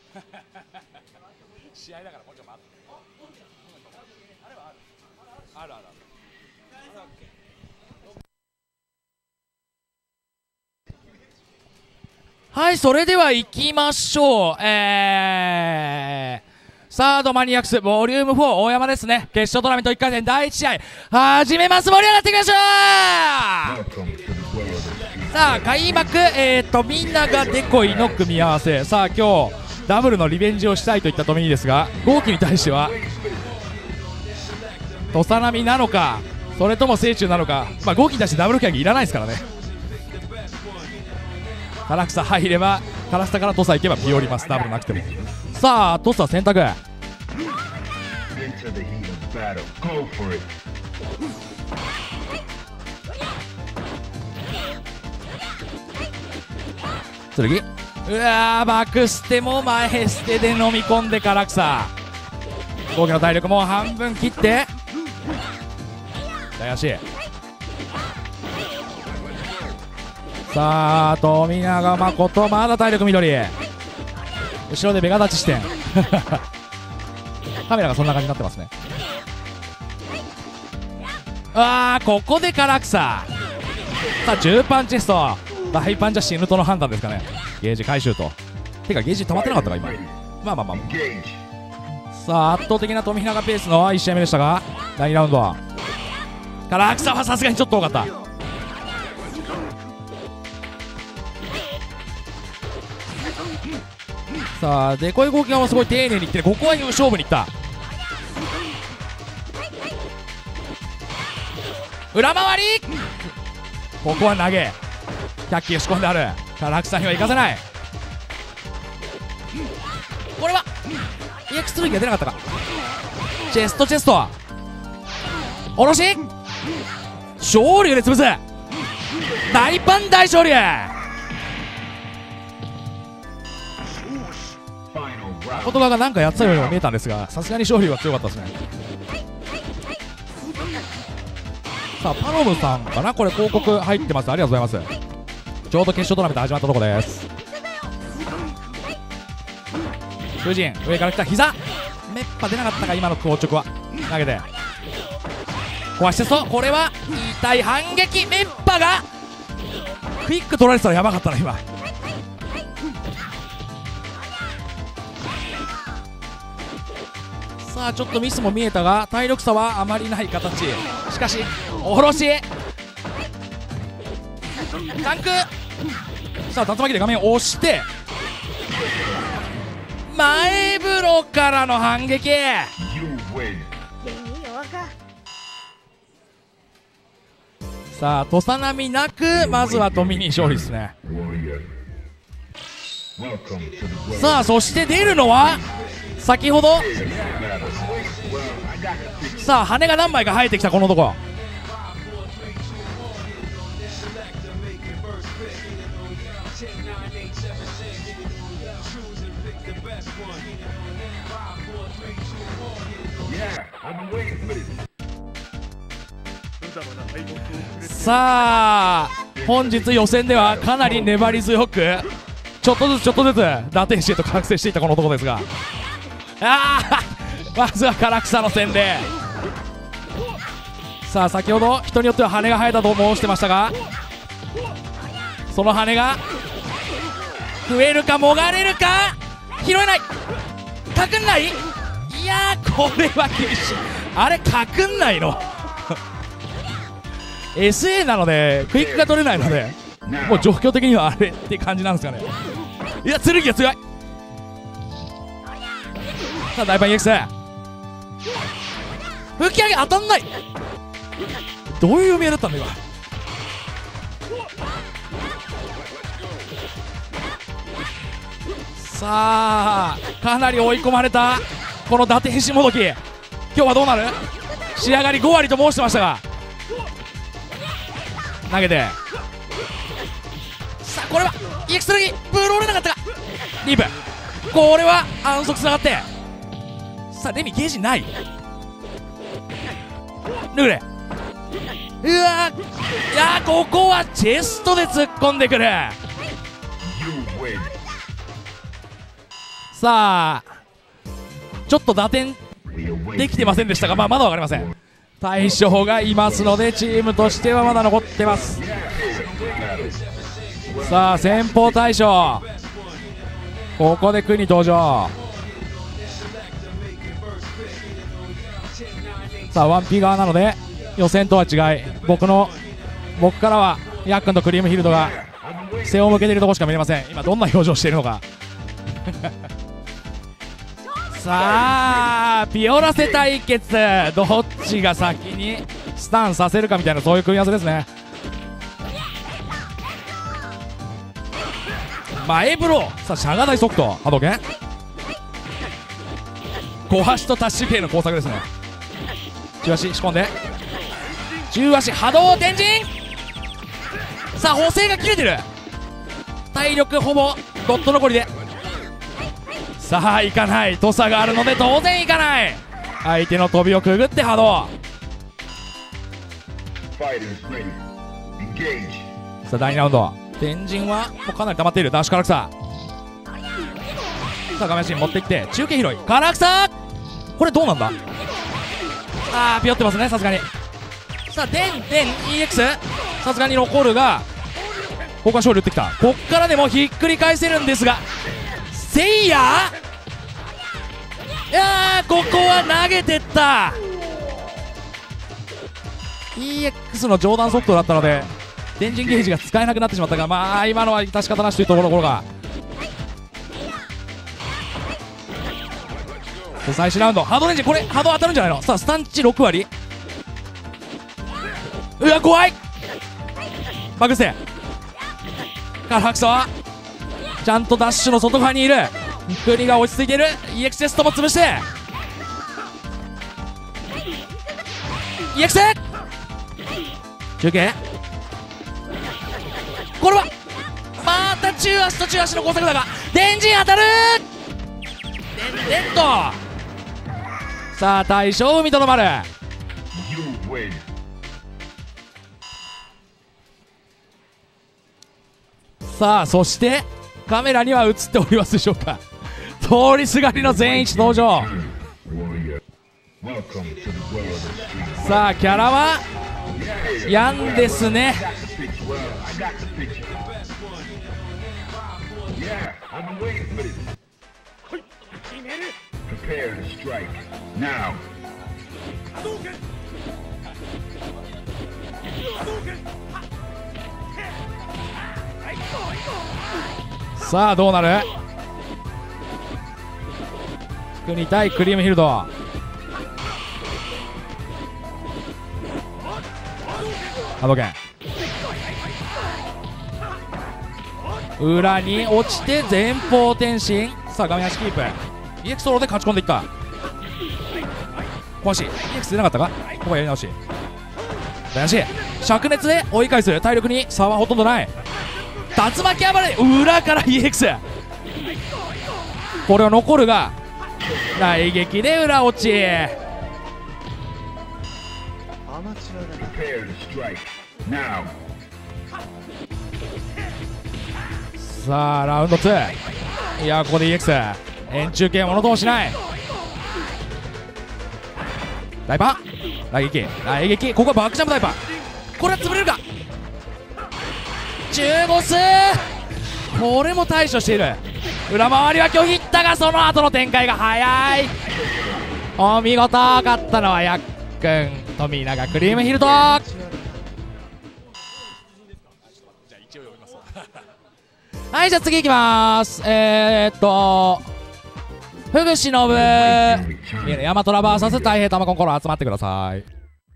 試合だからもうちょっと待って。あれはある。はい、それでは行きましょう。サードマニアックスボリューム4大山ですね。決勝トーナメント1回戦第1試合始めます。盛り上がっていきましょう。さあ開幕、みんながデコイの組み合わせ。さあ今日ダブルのリベンジをしたいといったトミーですが、豪輝に対しては土佐波なのかそれとも聖中なのか。まあ豪輝に対してダブルキャギいらないですからね。唐草入れば唐草から土佐行けばピオります。ダブルなくても。さあ土佐選択。剣、うわーバックステも前捨てで飲み込んで唐草。豪輝の体力もう半分切って大足。さあ富永誠まだ体力緑。後ろでベガ立ちしてんカメラがそんな感じになってますね。ここで唐草。さあ10パンチェスト大パンチは死ぬとの判断ですかね。ゲージ回収と。てかゲージ止まってなかったか今。まあさあ圧倒的な富永ペースの1試合目でしたが、第2ラウンド唐草はさすがにちょっと多かった。さあデコイ豪輝はすごい丁寧にいって、ここは勝負にいった。裏回り、ここは投げ100球仕込んである。唐草には行かせない。これはEX 剣が出なかったか。チェスト下ろし昇竜で潰す。大パン大昇竜。誠川が何かやってたようにも見えたんですが、さすがに昇竜は強かったですね。さあパノムさんかな、これ広告入ってます。ありがとうございます。ちょうど決勝トーナメント始まったところです。囚人上から来た膝メッパ出なかったか。今の硬直は投げて壊してそう。これは痛い反撃。メッパがクイック取られてたらやばかったな今。さあちょっとミスも見えたが体力差はあまりない形。しかしおろしタンク。さあ竜巻で画面を押して前風呂からの反撃。さあ土佐波なくまずは富に勝利ですね。さあそして出るのは先ほどさあ羽が何枚か生えてきたこの男。さあ本日予選ではかなり粘り強くちょっとずつ打点シート覚醒していったこの男ですが、まずは唐草の洗礼。さあ先ほど人によっては羽が生えたと申してましたが、その羽が増えるかもがれるか。拾えない。かくんない。いやーこれは厳しい。あれかくんないのSA なのでクイックが取れないのでもう状況的にはあれって感じなんですかね。いや剣が強い。さあ大パン EX 吹き上げ当たんない。どういう読み合いだったんだ今。さあかなり追い込まれたこの打点しもどき。今日はどうなる。仕上がり5割と申してましたが投げて、さあこれは EX 剣ブローれなかったか。リープこれは安息つながって、さあレミゲージない。ルーレうわいやここはチェストで突っ込んでくる。 さあちょっと打点できてませんでしたが、まだ分かりません。大将がいますのでチームとしてはまだ残ってます。さあ先鋒大将、ここで国登場。さあワンピ側なので予選とは違い、僕からはヤックンとクリームヒルドが背を向けているところしか見れません。今どんな表情しているのかさあピオラセ対決、どっちが先にスタンさせるかみたいな、そういう組み合わせですね。前ブロー、さあシャガ大速度波動拳、小足とタッシュ系の工作ですね。中足仕込んで中足波動天神、さあ補正が切れてる、体力ほぼドット残りで、さあいかない、土佐があるので当然いかない、相手の飛びをくぐって波動。さあ第2ラウンド、天神はもうかなり溜まっている。ダッシュ唐草、さあ画面足に持っていって中継拾い唐草、これどうなんだ、ピヨってますねさすがに。さあデン EX、 さすがに残るがここは勝利打ってきた。こっからでもひっくり返せるんですが、せいや、いやーここは投げてった。 EX の上段速度だったので電人ゲージが使えなくなってしまったが、今のは致し方なしというところが、最終ラウンドハードレンジ、これハード当たるんじゃないの。さあスタンチ6割、うわ怖い、バグセ唐草ちゃんとダッシュの外側にいる、国が落ち着いている。 EX テストも潰して EX 中継、これはまた中足と中足の工作だが電人当たる、デンと、さあ大将踏みとどまる。さあそしてカメラには映っておりますでしょうか、通りすがりの全員登場。さあキャラはヤンですね。さあどうなる、国対クリームヒルド、波動拳裏に落ちて前方転身、さあ画面足キープ EX ソロで勝ち込んでいった。小足 EX 出なかったか、ここはやり直し、大足灼熱で追い返す、体力に差はほとんどない。竜巻暴れ裏から EX、 これは残るが大撃で裏落ち。さあラウンド2、いやここで EX 円柱系物ともしない、ダイパー大撃、ここはバックジャンプダイパー、これは潰れるか、中ボスこれも対処している。裏回りは拒否ったがその後の展開が早い。お見事、勝ったのはヤックン富永クリームヒルトはい、じゃあ次いきます。フグシノブヤマトラ VS 太平玉コンコロ集まってください。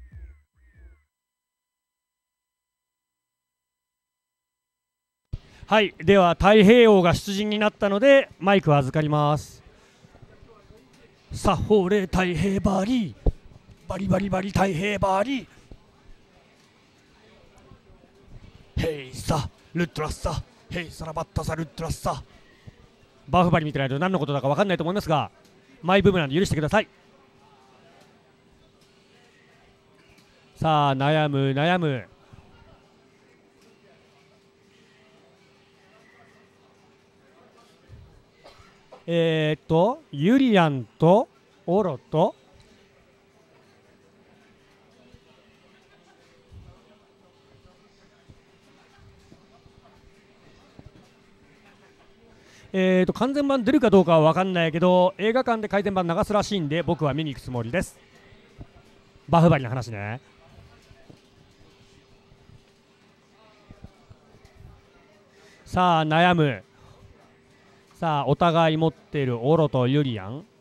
はい、では太平洋が出陣になったのでマイクを預かります。さほれ太平バリバリバリバリ太平バリヘイサルットラッサヘイサラバッタサルットラッサ、バーフバリ見てないと何のことだか分かんないと思いますがマイブームなんで許してください。さあ悩むユリアンとオロと完全版出るかどうかは分かんないけど、映画館で改善版流すらしいんで僕は見に行くつもりです。バフバリの話ね。さあ悩む。さあお互い持っているオロとユリアン、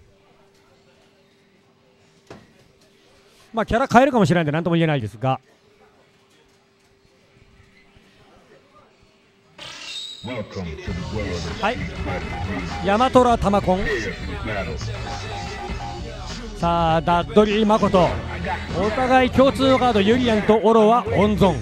まあキャラ変えるかもしれないんで何とも言えないですが、はい、ヤマトラタマコン。さあダッドリーマコト、お互い共通のカードユリアンとオロは温存。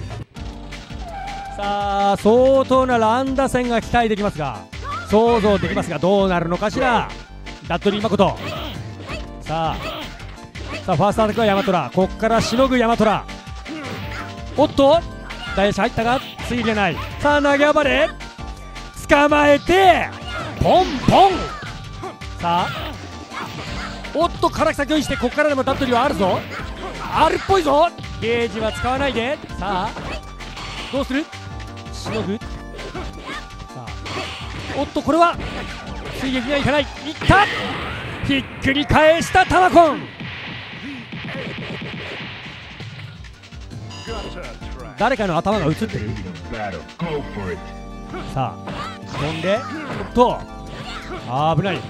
さあ相当な乱打戦が期待できますが、想像できますがどうなるのかしら。ダッドリーマコト、さあファーストアタックはヤマトラ、ここからしのぐヤマトラ。おっと大足入ったがついてない。さあ投げ暴れ捕まえてポンポン。さあおっと唐木先用意して、ここからでもダッドリーはあるぞ、あるっぽいぞ。ゲージは使わないで。さあどうする、しのぐ。さあおっとこれは追撃にはいかない。いった、ひっくり返したタマコン。誰かの頭が映ってる。さあ飛んで、おっと危ない。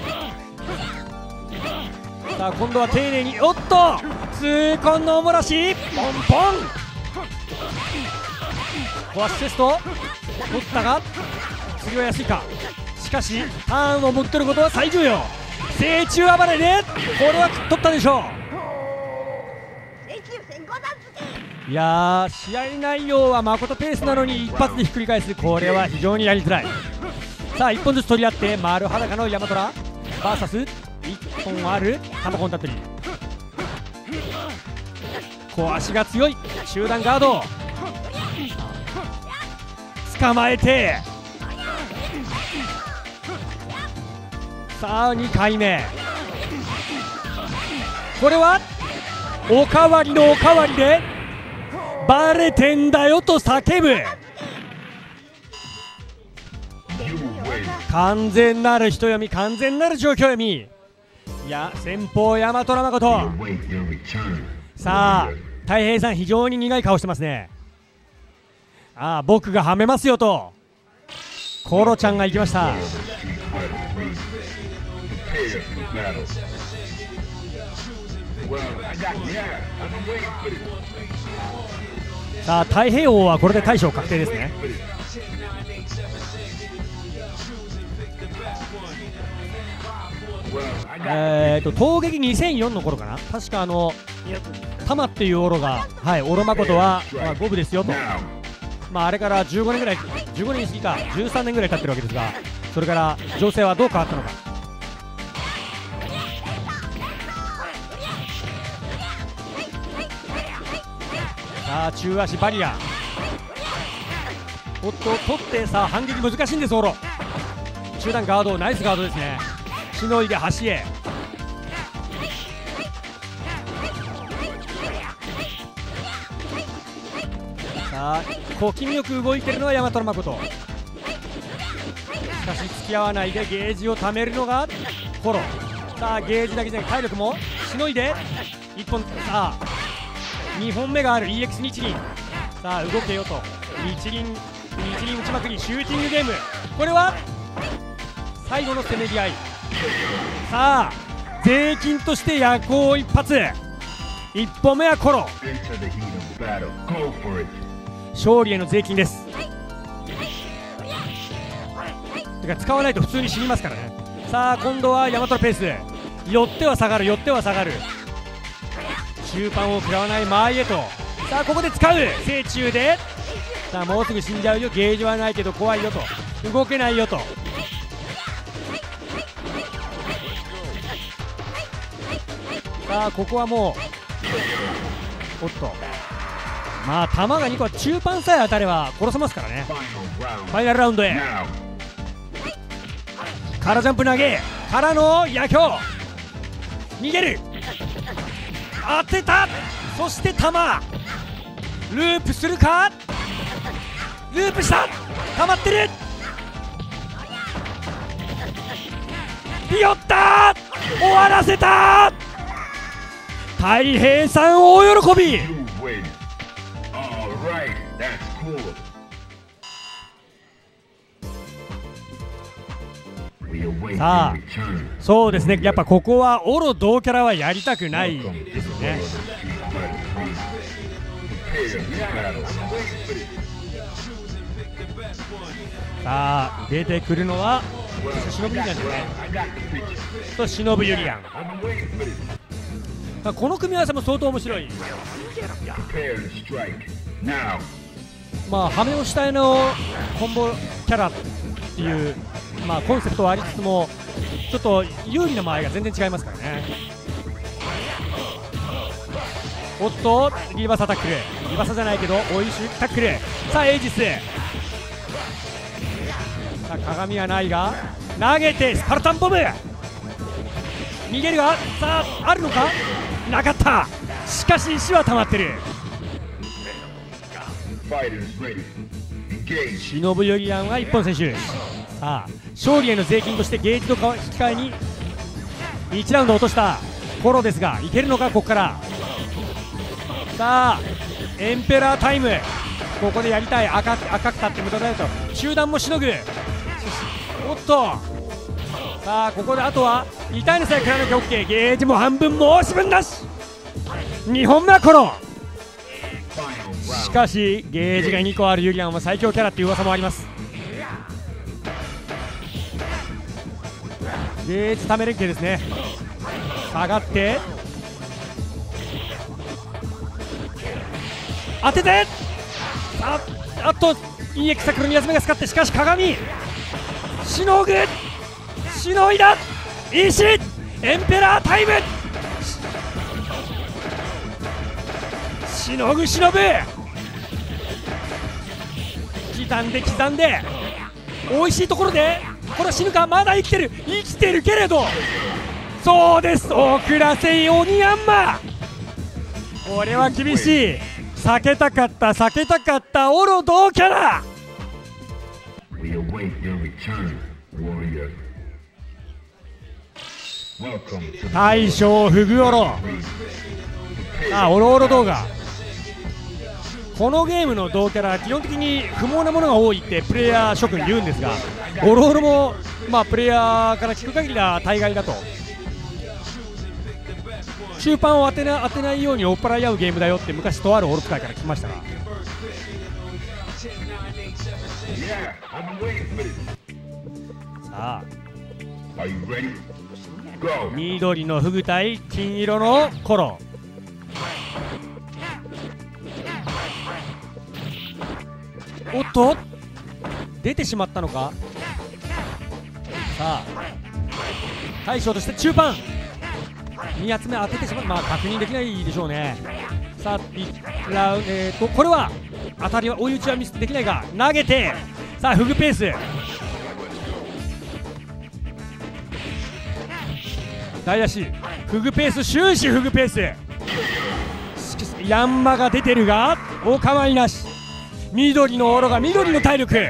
さあ今度は丁寧に、おっと痛恨のおもらし、ポンポン。壊しテスト取ったが次は安いか。しかしターンを持ってることは最重要。成虫暴れでこれは取ったでしょう。いやー試合内容は誠ペースなのに一発でひっくり返す、これは非常にやりづらい。さあ1本ずつ取り合って丸裸のヤマトラ VS1 本あるタマコンタットリー。小足が強い集団ガード、捕まえて、さあ2回目、これはおかわりのおかわりでバレてんだよと叫ぶ。完全なる人読み、完全なる状況読み。いや先方大和ラマコト。さあ太平さん非常に苦い顔してますね。ああ僕がはめますよとコロちゃんが行きました。さあ太平王はこれで大将確定ですね。攻撃2004の頃かな、確かタマっていうオロが、はい、オロマコトは、5部ですよと、あれから15年ぐらい、15年過ぎか13年ぐらい経ってるわけですが、それから情勢はどう変わったのか。さあ中足バリア、おっと取って、さあ反撃難しいんですオロ。中段ガード、ナイスガードですね。しのいで端へ。さあ小気味よく動いてるのは大和の誠。しかし付き合わないでゲージを貯めるのがコロ。さあゲージだけじゃなく体力もしのいで1本。さあ2本目がある EX 日輪。さあ動けよと日輪打ちまくりシューティングゲーム。これは最後のせめぎ合い。さあ税金として夜行一発。1本目はコロ。勝利への税金です。てか使わないと普通に死にますからね。さあ今度は大和のペース。寄っては下がる、寄っては下がる。終盤を食らわない間合いへと。さあここで使う正中で。さあもうすぐ死んじゃうよ、ゲージはないけど怖いよと、動けないよと。さあここはもうおっと弾が2個は中盤さえ当たれば殺せますからね。ファイナルラウンドへ。 からジャンプ投げからの野球逃げる当てたそして球ループするかループした溜まってるピヨった終わらせたたい平さん大喜びさあそうですねやっぱここはオロ同キャラはやりたくないですよねさあ出てくるのは忍ゆりやんですねと忍ゆりやんこの組み合わせも相当面白いまあハメを主体のコンボキャラっていうまあコンセプトはありつつもちょっと有利な間合いが全然違いますからねおっとリバサタックルリバサじゃないけど追いシュタックルさあエイジスさあ鏡はないが投げてスパルタンボム逃げるがさああるのかなかったしかし石は溜まってる忍ゆりやんは一本選手さあ勝利への税金としてゲージと引き換えに1ラウンド落としたコロですがいけるのかここからさあエンペラータイムここでやりたい赤くたって無駄だよと集団もしのぐおっとさあここであとは痛いのさえ食らわなきゃ OK ゲージも半分申し分なし2本目はコロしかしゲージが2個あるユリアンは最強キャラっていう噂もありますゲージため連携ですね下がって当ててあと EX サクル2発目が使ってしかし鏡しのぐしのいだ石エンペラータイムしのぐしのぶ刻んで美味しいところでこれは死ぬかまだ生きてるけれどそうです遅らせようにヤンマこれは厳しい避けたかったオロ同キャラ大将フグオロオロオロ動画このゲームの同キャラ基本的に不毛なものが多いってプレイヤー諸君言うんですがオロオロもまあプレイヤーから聞く限りは大概だと中盤を当てないように追っ払い合うゲームだよって昔とあるオロ使いから聞きましたがさあ緑のフグ対金色のコロおっと出てしまったのかさあ大将として中盤2発目当ててしまうまあ確認できないでしょうねさあこれは当たりは追い打ちはミスできないが投げてさあフグペース大出しフグペース終始フグペースヤンマが出てるがお構いなし緑のオロが緑の体力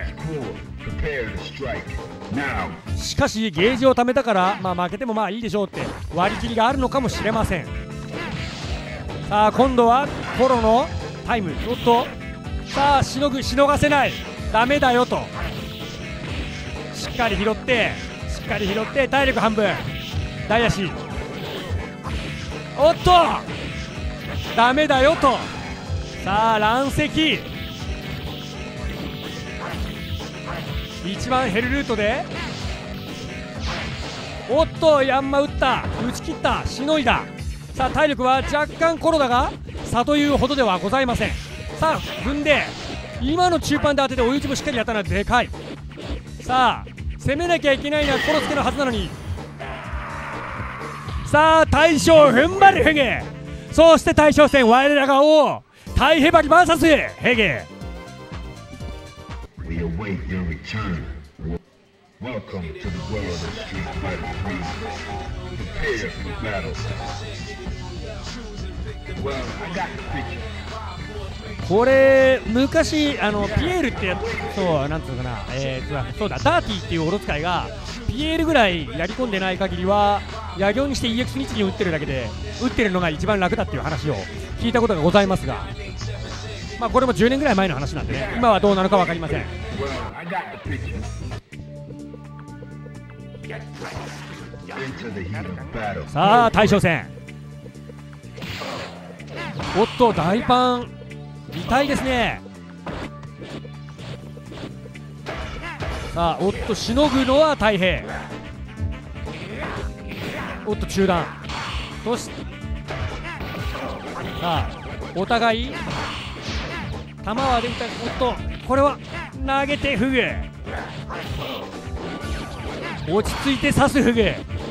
しかしゲージを貯めたからまあ負けてもまあいいでしょうって割り切りがあるのかもしれませんさあ今度はコロのタイムおっとさあしのがせないダメだよとしっかり拾って体力半分大足おっとダメだよとさあ乱石一番減るルートでおっとヤンマ打ち切ったしのいださあ体力は若干コロだが差というほどではございませんさあ踏んで今の中盤で当てて追い打ちもしっかりやったのはでかいさあ攻めなきゃいけないのはコロスケのはずなのにさあ大将踏ん張るヘゲそして大将戦我らが王大ヘバリ VS ヘゲ Welcome to the world of Street Fighter 3. Prepare for battle. Well, I got the picture. これ昔ピエールってそうなんつうのかな、そうだダーティーっていうオロ使いがピエールぐらいやり込んでない限りは野行にして EX 日に打ってるだけで打ってるのが一番楽だっていう話を聞いたことがございますが、まあこれも10年ぐらい前の話なんでね、今はどうなのか分かりません。 Well, I got the picture. Into the heat of battle. さあ大将戦、おっと大パン痛いですね。さあおっとしのぐのは太平、おっと中断とし、さあお互い球は出た、おっとこれは投げてフグ、落ち着いて刺すフグ、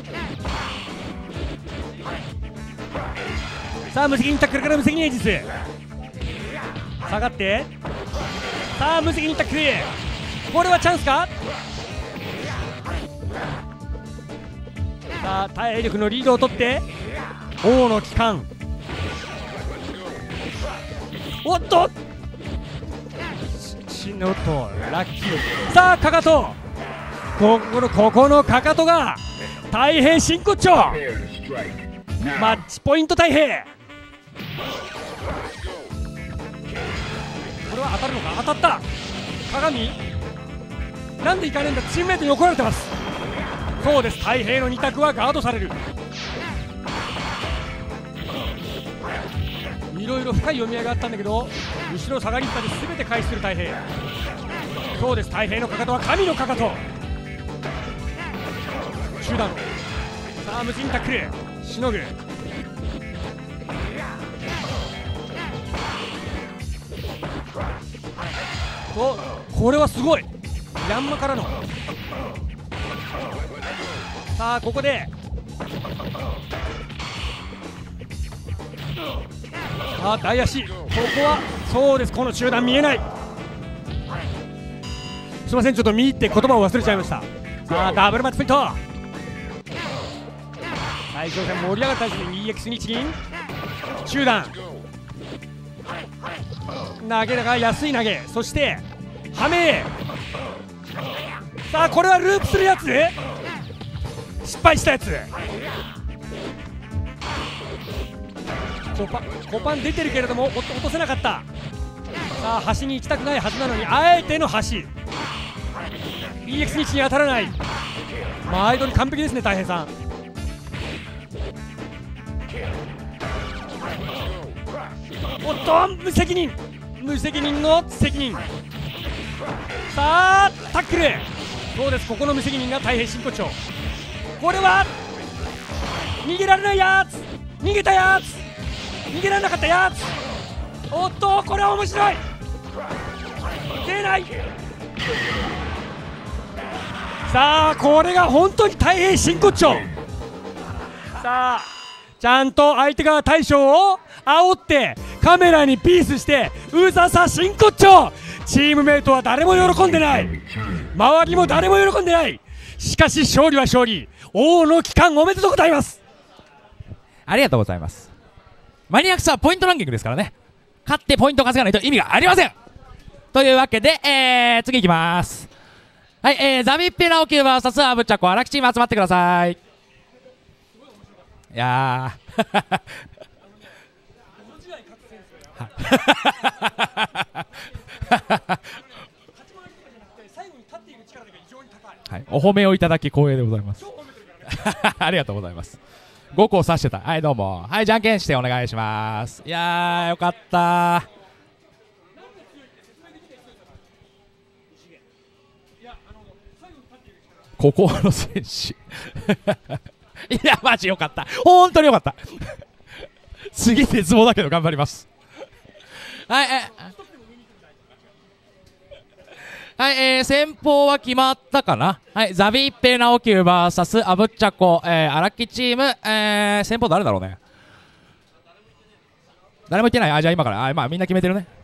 さあ無責任タックルから無責任エイジス下がって、さあ無責任タックル、これはチャンスか。さあ体力のリードを取って王の機関、おっとおっとラッキー、さあかかと、ここのかかとが大変真骨頂、 Prepare to strike. マ Now, ッチポイント大平、これは当たるのか、当たった、鏡なんでいかねえんだ、チームメイトに怒られてます。そうです、太平の2択はガードされる。いろいろ深い読み合いがあったんだけど後ろ下がりっぱで全て回避する太平、そうです、太平のかかとは神のかかと、中段、さあ無人タックルしのぐ、おこれはすごいヤンマからの、さあここでさあ大足、ここはそうです、この中段見えない、すいませんちょっと見入って言葉を忘れちゃいました。さあダブルマッチポイント、最初戦盛り上がったですね、 EX 日銀中段投げが安い投げ、そしてハメ、さあこれはループするやつ、失敗したやつ、コパン出てるけれども落とせなかった。さあ端に行きたくないはずなのにあえての端、 EX 日に当たらない、毎度に完璧ですね大平さん。おっと無責任の責任、さあタックル、そうです、ここの無責任が大変真骨頂、これは逃げられないやつ、逃げたやつ、逃げられなかったやつ、おっとこれは面白い、出ない、さあこれが本当に大変真骨頂、さあちゃんと相手が大将を煽ってカメラにピースしてうざさ真骨頂、チームメイトは誰も喜んでない、周りも誰も喜んでない、しかし勝利は勝利、王の帰還おめでとうございます。 ありがとうございます。マニアックスはポイントランキングですからね、勝ってポイントを稼がないと意味がありません。というわけで、次いきます。はい、ザビッペラオキュー VS アブチャコ荒木チーム集まってください。いやーはい、お褒めをいただき光栄でございますありがとうございます。5個指してた。はいどうも、はい、じゃんけんしてお願いします。いやーよかったー。ここの選手いやマジよかった、本当によかった次鉄棒だけど頑張ります。はいはい、先方は決まったかな。はい、ザビッペナオキュー VS アブッチャコ、荒木チーム、先方誰だろうね。誰も言ってない。あ、じゃあ今から、まあみんな決めてるね。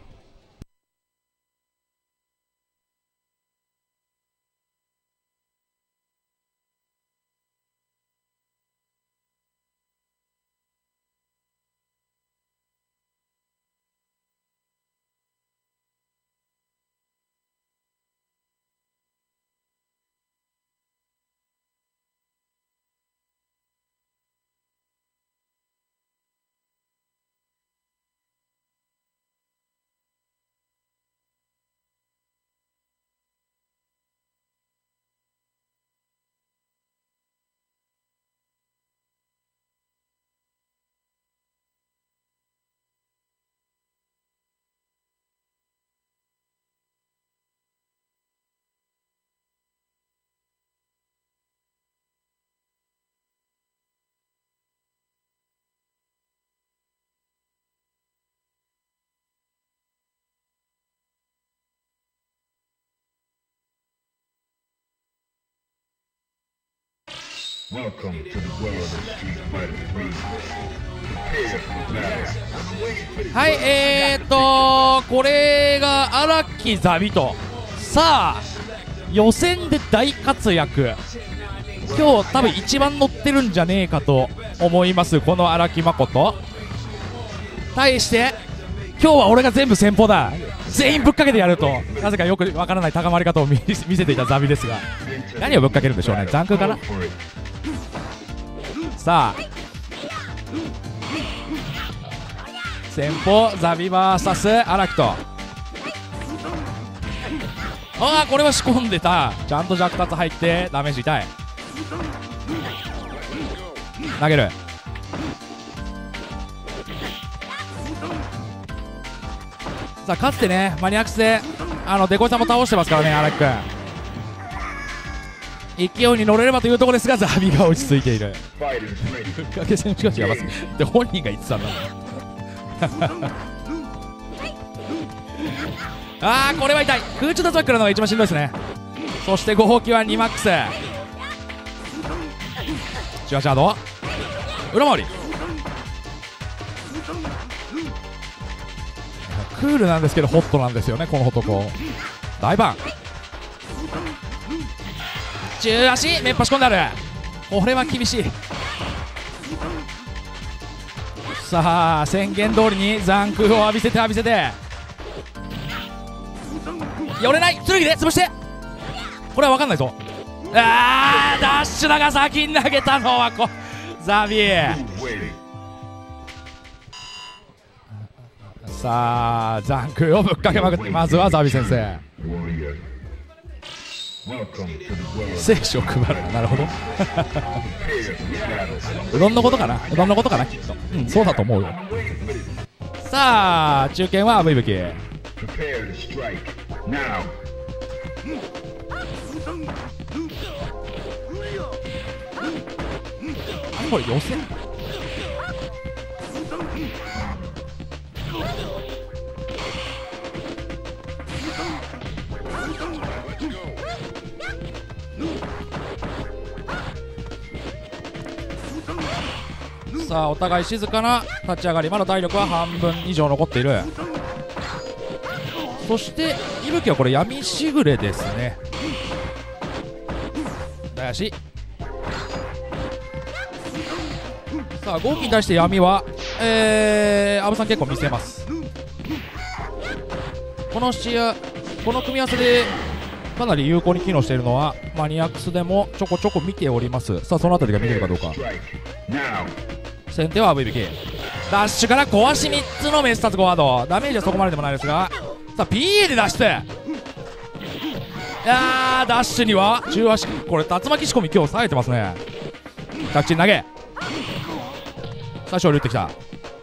Welcome to the world of Street Fighter 3. Prepare for battle. はい、これが荒木ザビと、さあ予選で大活躍、今日多分一番乗ってるんじゃねえかと思います、この荒木誠。対して今日は俺が全部先方だ、全員ぶっかけてやると、なぜかよくわからない高まり方を見せていたザビですが、何をぶっかけるんでしょうね、残空かな。さあ先方ザビ VS 荒木と、ああこれは仕込んでた、ちゃんと弱達入ってダメージ痛い、投げる、さあかつてねマニアックスでデコイさんも倒してますからね、荒木君勢いに乗れればというところですが、ザビが落ち着いている。 Fighters ready. ぶっかけ選手がやばすぎで本人が言ってたんだあーこれは痛い、空中脱落からのが一番しんどいですね。そして5号機は2マックス、シュワシャード裏回り、クールなんですけどホットなんですよねこの男。大バン中足めっぱし込んである、これは厳しい。さあ宣言通りに残空を浴びせて寄れない、剣で潰して、これは分かんないぞ。あーダッシュだが先に投げたのはザビー。 Waiting. さあ残空をぶっかけまくって、まずはザビ先生 Warrior. Welcome to the world. 聖書を配る、なるほど Prepare for battle. うどんのことかな、うどんのことかなきっと、そうだと思うよ。さあ中堅は V 武器、 Prepare to strike. Now. これ予選さあお互い静かな立ち上がり、まだ体力は半分以上残っている。そして伊吹はこれ闇しぐれですね。大足さあ豪輝に対して闇は阿部さん結構見せます。この試合この組み合わせでかなり有効に機能しているのはマニアックスでもちょこちょこ見ております。さあそのあたりが見れるかどうか。 Strike. Now. 先手は V 引きダッシュから小足3つのメスタツ5ワード、ダメージはそこまででもないですが、さあ PA で脱出、いやーダッシュには中足、これ竜巻仕込み今日冴えてますね。着地に投げ、最初は打ってきた。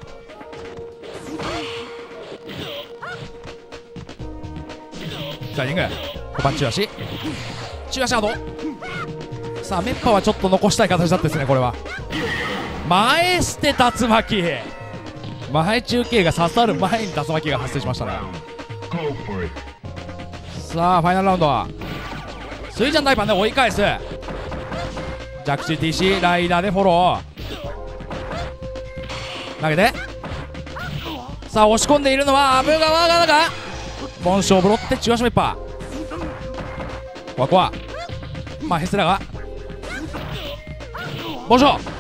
スライディング5番中足ガード、さあメッパはちょっと残したい形だったですね。これは前捨て竜巻、前中継が刺さる前に竜巻が発生しましたね。 Go for it. さあファイナルラウンドはスイジャン大パンで追い返す、着地 TC ライダーでフォロー投げて、さあ押し込んでいるのはアブ川がボンショーブロって中足メッパー、ここはまあヘスラがボンショー、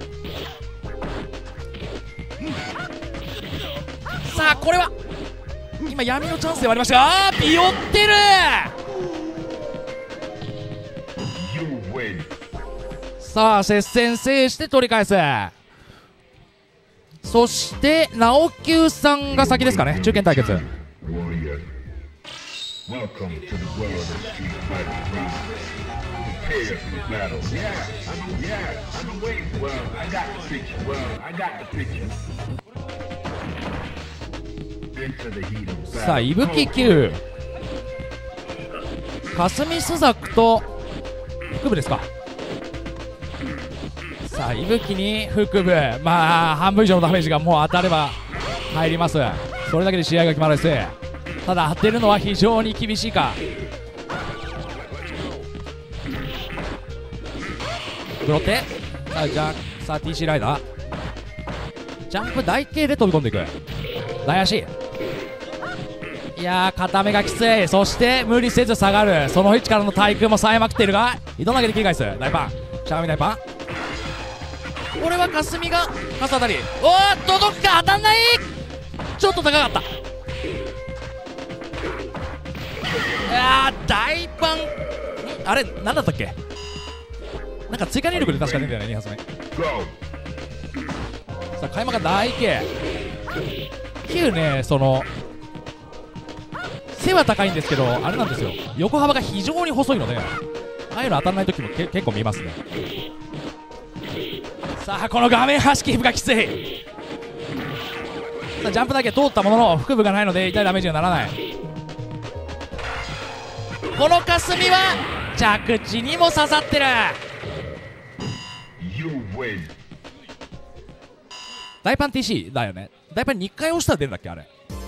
さあこれは今闇のチャンスではありましたが、あービヨってる。 You win. さあ接戦制して取り返す。そして直球さんが先ですかね、中堅対決。 Warrior. Welcome to the world of Street Fighter 3. Prepare for battle. Yeah, I've been waiting. Well, I got the picture. Into the heat of さあ battle. 伊吹9霞須作と腹部ですか。さあ伊吹に腹部、まあ半分以上のダメージがもう当たれば入ります。それだけで試合が決まるです。ただ当てるのは非常に厳しいか。 拾って、さあ TC ライダージャンプ台形で飛び込んでいく。大足、いやー固めがきつい。そして無理せず下がる。その位置からの対空も冴えまくっているが、糸投げで切り返す。大パン、しゃがみ大パン。これは霞が傘当たり。おー、届くか、当たんない。ちょっと高かった。いやー大パン、あれ何だったっけ。なんか追加入力で確か出るんだよね、2発目。さあ開幕が大形9ね、その背は高いんですけど、あれなんですよ、横幅が非常に細いので、ああいうの当たらない時も結構見えますね。さあこの画面端キープがきつい。さあジャンプだけ通ったものの腹部がないので痛いダメージがならない。この霞は着地にも刺さってる。大パン TC だよね。大パン2回押したら出るんだっけあれ。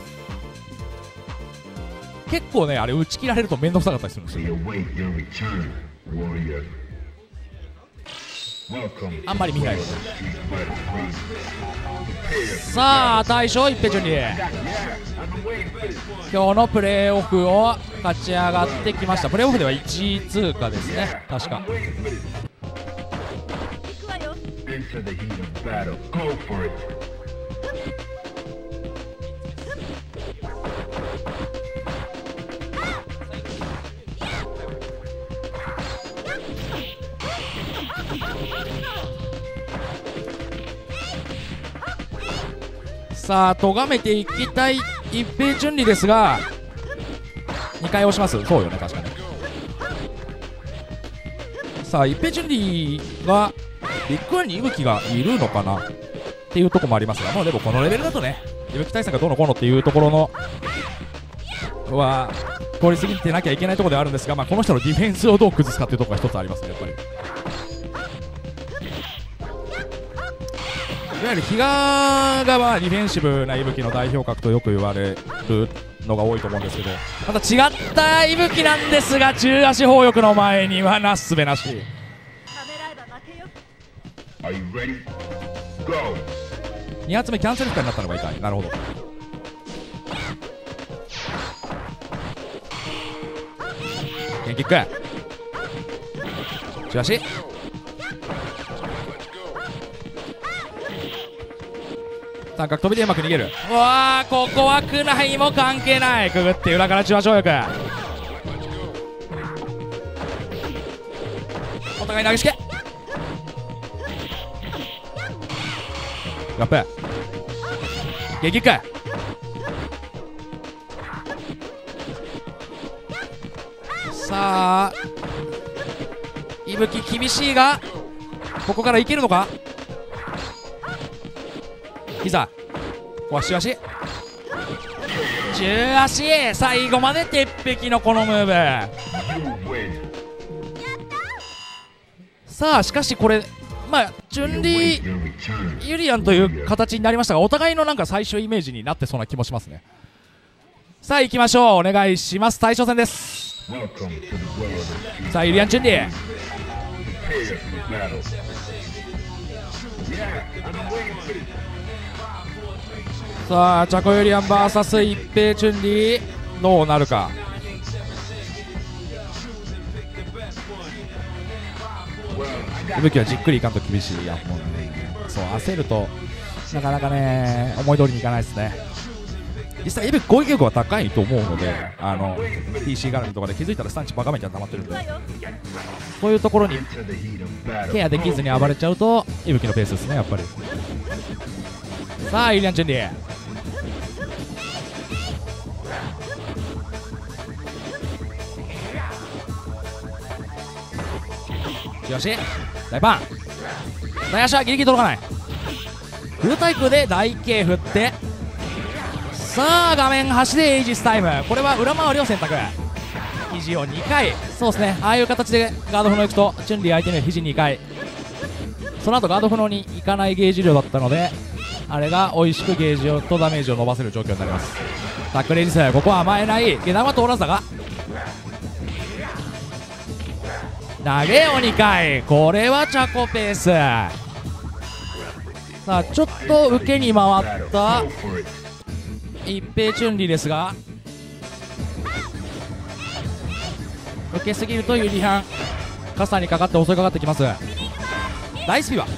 結構ねあれ打ち切られると面倒くさかったりするんですよ。あんまり見ないこと。さあ大将一平順利、今日のプレーオフを勝ち上がってきました。プレーオフでは1位通過ですね確か。さあ咎めていきたい一平順利ですが、2回押します。そうよね確かに。さあ一平順利がビッグワンに息吹がいるのかなっていうところもありますが、もうでもこのレベルだとね息吹対策がどうのこうのっていうところのは通り過ぎてなきゃいけないところではあるんですが、まあ、この人のディフェンスをどう崩すかっていうところが一つありますねやっぱり。いわゆる比嘉がまあディフェンシブな息吹の代表格とよく言われるのが多いと思うんですけど、また違った息吹なんですが、中足砲翼の前にはなすすべなし。2発目キャンセル負荷になったのが痛い。なるほど。ゲンキック中足、三角飛びでうまく逃げる。うわーここはクナイも関係ない。くぐって裏から中足砲翼、お互い投げしけガップゲンキック、さあ息吹厳しいがここからいけるのか。膝足足中足、最後まで鉄壁のこのムーブ。さあしかしこれまあチュンリーユリアンという形になりましたが、お互いのなんか最終イメージになってそうな気もしますね。さあ行きましょう、お願いします。対象戦です。さあユリアンチュンリー、さあチャコユリアン VS 一平チュンリーどうなるか。息吹はじっくりいかんと厳しい。いやもうね、そう焦るとなかなかね思い通りにいかないですね。実際息吹攻撃力は高いと思うので、TC 絡みとかで気づいたらスタンチバカめちゃ溜まってるんで、こういうところにケアできずに暴れちゃうと息吹のペースですねやっぱり。さあユリアンチュンリー、よし大パン大足はギリギリ届かない。フル対空で大K振って、さあ画面端でエイジスタイム、これは裏回りを選択。肘を2回、そうですねああいう形でガード不能行くとチュンリー相手には肘2回、その後ガード不能にいかないゲージ量だったので、あれが美味しくゲージとダメージを伸ばせる状況になります。タックレイジス、ここは甘えない。下段は通らずだが投げを2回、これはチャコペース。さあちょっと受けに回った一平チュンリーですが、受けすぎるとユリハン傘にかかって襲いかかってきます。大スピは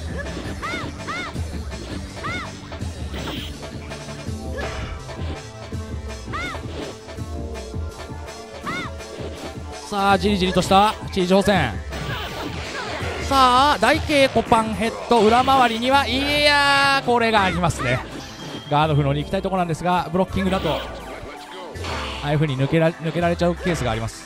さあじりじりとした地位上戦。さあ台形コパンヘッド裏回りには、いやーこれがありますね。ガードフローに行きたいところなんですが、ブロッキングだとああいう風に抜けられちゃうケースがあります。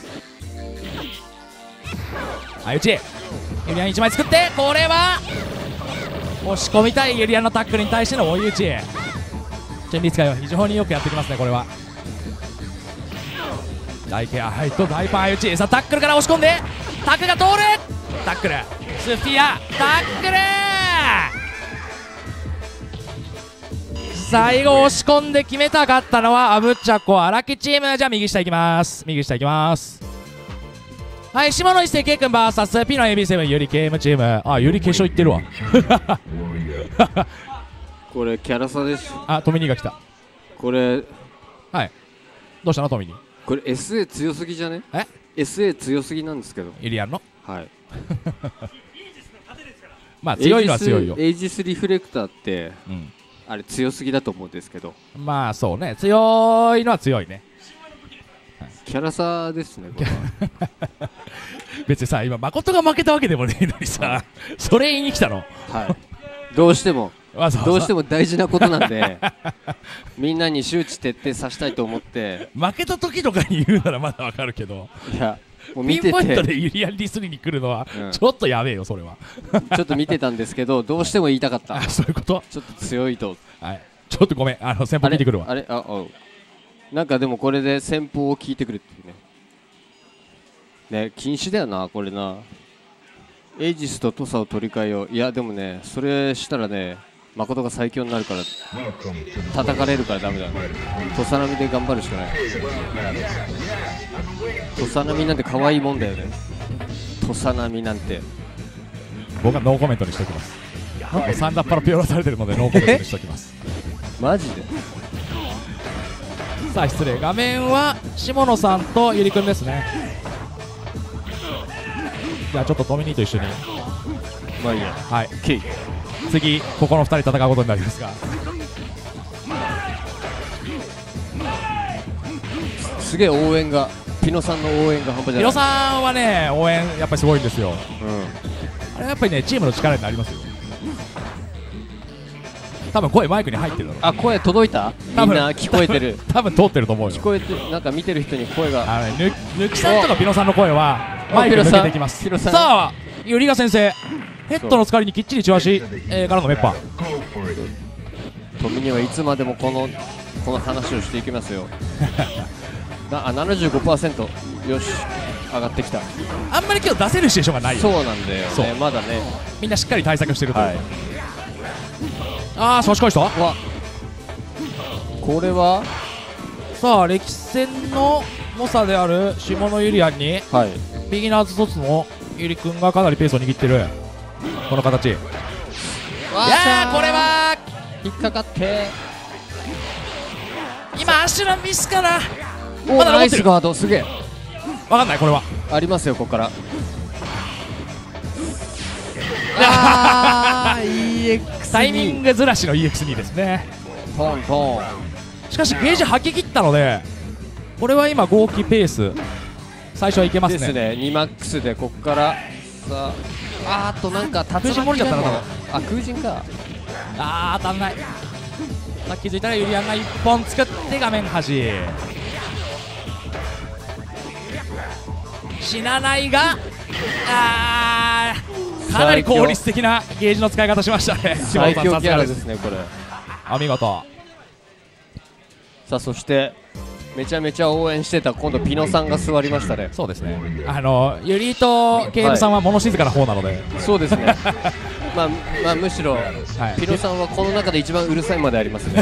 相打ちユリアン1枚作って、これは押し込みたいユリアンのタックルに対しての追い打ち。チェンリー使いは非常によくやってきますね。これは大ケア入と大パン相打ち。さあタックルから押し込んでタックルが通る、タックルスフィアタックル、最後押し込んで決めたかったのはアブッチャコ荒木チーム。じゃあ右下いきます。右下いきます。はい、下野一世 K 君 VS ピノ AB7 ユリ KM チーム。あ、ユリ決勝いってるわこれキャラ差です。 あ、トミニーが来た。 これはい、どうしたのトミニー。 これ SA 強すぎじゃね？ SA 強すぎなんですけど。 ユリアンのはいまあ強いのは強いよ。 エイジスリフレクターって、 うん、 あれ強すぎだと思うんですけど。 まあそうね、強いのは強いね。 キャラ差ですねこれは別にさ、今誠が負けたわけでもねえのにさそれ言いに来たの。 はい、どうしてもわざわざどうしても大事なことなんでみんなに周知徹底させたいと思って。 負けた時とかに言うならまだわかるけど、 いやもうピン見ててポイントでユリアンディスリに来るのはうんちょっとやべえよそれはちょっと見てたんですけど、どうしても言いたかったあ、そういうこと。 ちょっと強いと。 はい、ちょっとごめん、先方聞いてくるわ。 あれなんかでもこれで先方を聞いてくるっていうね。禁止だよなこれな。エイジスと土佐を取り替えよう。いやでもね、それしたらね誠が最強になるから叩かれるからダメだ。土佐並みで頑張るしかない。土佐並みなんて可愛いもんだよね。土佐並みなんて。 僕はノーコメントにしておきます。もう散々パラピオラされてるのでノーコメントにしておきますマジで。 さあ失礼、画面は下野さんとゆりくんですね。じゃあちょっとトミニーと一緒に、 まあいいや。 はい、 ケイ次ここの2人戦うことになりますが、 すげえ応援が、ピノさんの応援が半端じゃない。 ピノさんはね応援やっぱりすごいんですよ。 うん、 あれやっぱりねチームの力になりますよ。多分声マイクに入ってるだろう。 あ、声届いた？みんな聞こえてる。 多分通ってると思うよ。 聞こえて、なんか見てる人に声が。 抜きさんとかピノさんの声はマイク抜けていきます。 ピノさんさあユリガ先生、ヘッドの疲れにきっちり中足、からのメッパ。 トミにはいつまでもこの話をしていきますよ75%。よし、上がってきた。 あんまり今日出せるシチュエーションがないよ。 そうなんだよそうね、まだね。 みんなしっかり対策してるという、 はい。 ああ差し返した。 わ、これはさあ歴戦の猛者である下野ユリアンに、 はい、 ビギナーズ卒のゆりくんがかなりペースを握ってるこの形。いやーこれは引っかかって、 今足のミスかな。 おまだ残ってる。 ナイスガード、すげえ。 わかんないこれは。 ありますよここからあー EX2 タイミングずらしの EX2 ですね。 トントン。 しかしゲージ吐き切ったのでこれは今合気ペース最初はいけますね。 ですね。2マックスでここからさあ、あとなんか空陣漏れちゃったな多分。 あ、空陣か。 あー当たんない。さあ気づいたらユリアンが1本作って画面端死なないが、あーかなり効率的なゲージの使い方しましたね。 最強キャラですねこれ。 お見事。 さあそしてめちゃめちゃ応援してた今度ピノさんが座りましたね。 そうですね、ユリとケイムさんは物静かな方なので、 そうですねまあむしろ、 はい、 ピノさんはこの中で一番うるさいまでありますね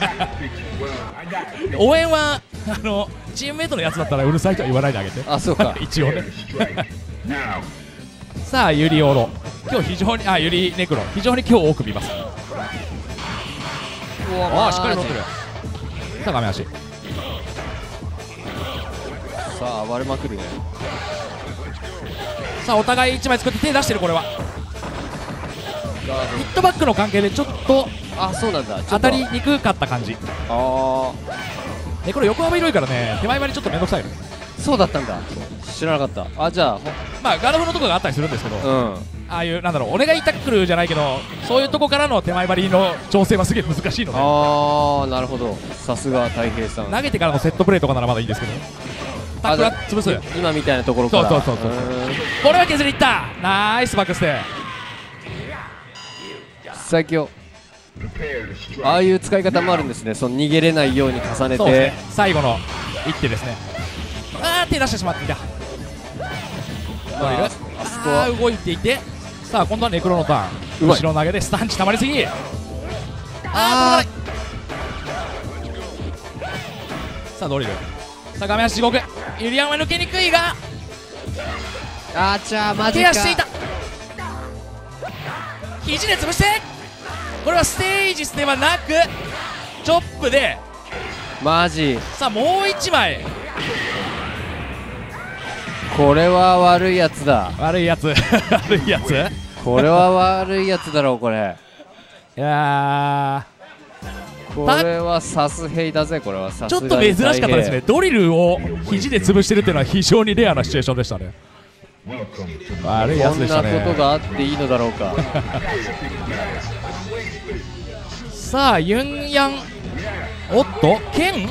応援はチームメイトのやつだったらうるさいとは言わないであげて。 あ、そうか一応ねさあユリオロ、今日非常にユリネクロ非常に今日多く見ます。ああしっかり乗ってる。さあ亀足、 さあ暴れまくるね。 さあお互い1枚作って手出してる。これはガーヒットバックの関係でちょっとド、あ、そうなんだ。ちょっと当たりにくかった感じ。 あこれ横幅広いからね、手前割りちょっとめんどくさいよ。 あ、そうだったんだ。知らなかった。あ、じゃまあガルフのとこがあったりするんですけど、 あ、 ああいうなんだろう、お願いタックルじゃないけど、そういうとこからの手前張りの調整はすげえ難しいので、 ああ、なるほど。さすが太平さん。 投げてからのセットプレーとかならまだいいですけど、タックルは潰す。 今みたいなところから。 そうこれは削りいった。ナイスバックステー。 最強。 Prepare to strike. ああいう使い方もあるんですね。その逃げれないように重ねて。 そうですね、最後の一手ですね。あー手出してしまっていた。ドリル、 あそこは動いていて、さあ今度はネクロのターン、 うまい後ろ投げでスタンチ溜まりすぎ。 あ届かない。さあドリル、さあ画面足地獄、ユリアンは抜けにくいがあーちゃー、マジか。 ケアしていた。肘で潰して、これはステージスではなくチョップで。 マジ。 さあもう一枚、 これは悪いやつだ。 悪いやつ悪いやつ。いこれは悪いやつだろう、これ。 やこれはサスヘイだぜ、これは。さすがにちょっと珍しかったですね。ドリルを肘で潰してるっていうのは非常にレアなシチュエーションでしたね。 Welcome to the 悪いやつでしたこんなことね。 があっていいのだろうか。 さあユンヤン、おっとケン、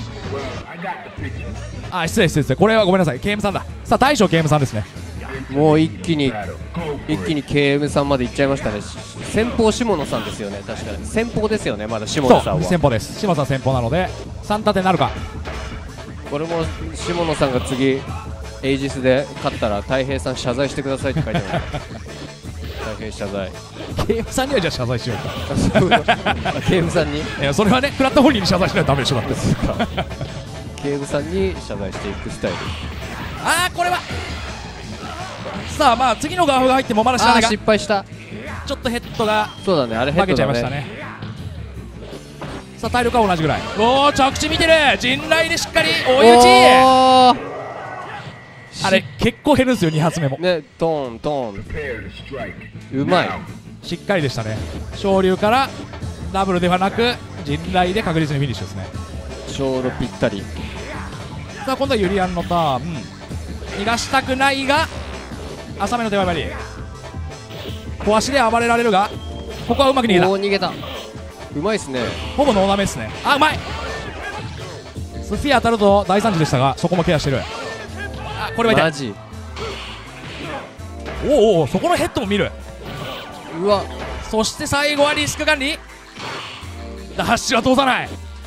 あ失礼これはごめんなさい、ケイムさんだ。さあ大将ケイムさんですね。 もう一気に KM さんまで行っちゃいましたね。先方下野さんですよね。確かに先方ですよね。まだ下野さんは。 先方です。下さん先方なので3立てなるか。 これも下野さんが次エイジスで勝ったら太平さん謝罪してくださいって書いてある。太平謝罪。 ケイムさんにはじゃあ謝罪しようか。 KM さんにいやそれはね、食らった本人に謝罪しないとダメでしょ。だって KM さんに謝罪していくスタイル。 あーこれはさあまあ次のガーフが入ってもまだ知らあーないが、 失敗した。 ちょっとヘッドがそうだね、あれヘッ負けドだね。 ちゃいましたね。さあ体力は同じぐらい。おお着地見てる。陣雷でしっかり追い打ち。 おーあれ結構減るんですよ、2発目も。 ね、トーントーン。 prepare to strike. うまい。 しっかりでしたね。昇竜からダブルではなく陣雷で確実にフィニッシュですね。 ちょうどぴったり。 さあ今度はユリアンのターン、逃がしたくないが浅めの手前張り、小足で暴れられるがここはうまく逃げた。 おー逃げた。うまいっすね。 ほぼノーダメですね。あうまい。スフィア当たると大惨事でしたがそこもケアしてる。あこれは痛い。 マジ。 おうおうそこのヘッドも見る。 うわ、 そして最後はリスク管理。ダッシュは通さない。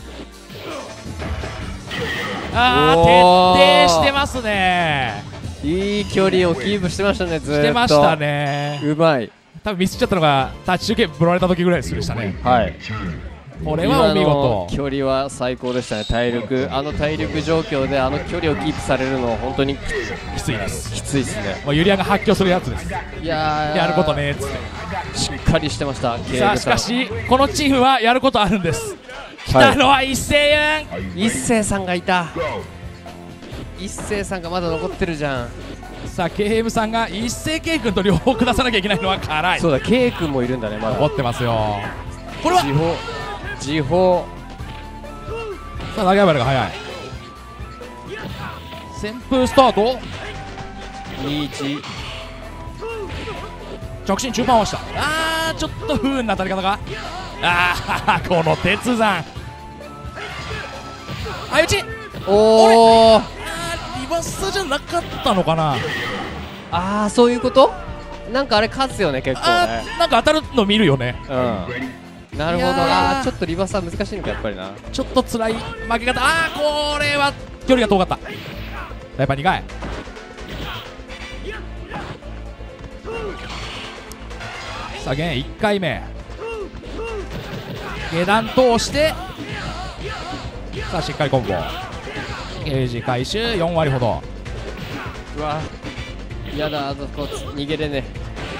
あおーー徹底してますね。 いい距離をキープしてましたね、ずーっと。 してましたね。 うまい。 多分ミスっちゃったのがタッチ受けぶられた時ぐらいでしたね。 はい。 これはお見今の事。 距離は最高でしたね。体力、あの体力状況であの距離をキープされるのは本当にきついです。 きついですね。 もうユリアンが発狂するやつです。 いやー、 やることねーっつって。 しっかりしてました。 さあしかしこのチームはやることあるんです。来たのは一斉ユン。 一星さんがいた。一星さんがまだ残ってるじゃん。 さあ KM さんが一斉 K 君と両方下さなきゃいけないのは辛い。 そうだ、K 君もいるんだね、まだ。 残ってますよ。これは時報。 さあ投げ暴れが早い。旋風スタート。 21。 着信中盤はした。あーちょっと不運な当たり方が。あーこの鉄山。相打ち。 おー、 リバースじゃなかったのかな。 あー、そういうこと。なんかあれ勝つよね、結構ね。 なんか当たるの見るよね。 うん、なるほど。 いやーあー、ちょっとリバースは難しいのか、やっぱりな。 ちょっと辛い負け方。あーこれは距離が遠かった。やっぱ苦い。さあ現1回目下段通して、さあしっかりコンボ。ゲージ回収4割ほど。 うわ、やだ、あそこ逃げれね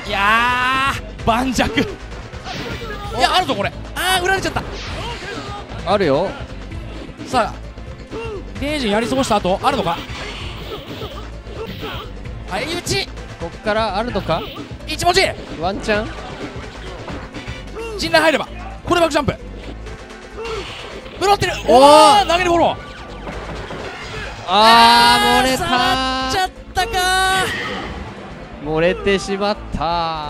いやー盤石。いやあるぞこれ。売られちゃった。 あるよ。 さあゲージやり過ごした後あるのか。相打ちこっからあるのか。 一文字ワンチャン。 信頼入ればこれバックジャンプ。ブロってる。 おー投げるフォロー。 漏れ触っちゃたったか漏れてしまった。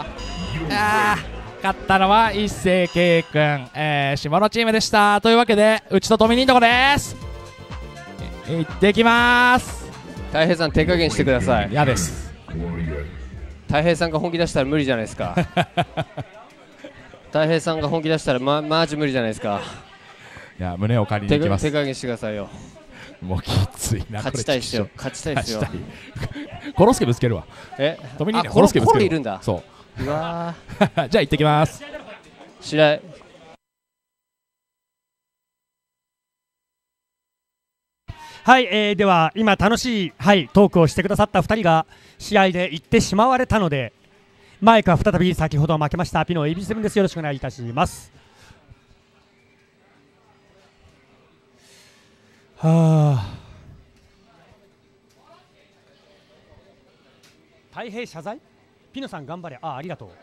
勝ったのは一世圭君、下のチームでした。というわけでうちとトミニンとこです。行ってきまーす。 太平さん手加減してください。 嫌です。 太平さんが本気出したら無理じゃないですか。太平さんが本気出したらマジ無理じゃないですか。 いや胸を借りに行きます。 手加減してくださいよ。 もうきついな。 勝ちたいっすよ。勝ちたいっすよ。 コロスケぶつけるわ。トミニンコロスケぶつける。 いるんだ。 そう。 うわじゃあ行ってきます。 白井。 はい、では今楽しい、トークをしてくださった2人が試合で行ってしまわれたので、マイクは再び先ほど負けましたピノエビセブンです。よろしくお願いいたします。大変謝罪。ピノさん頑張れ。ありがとう。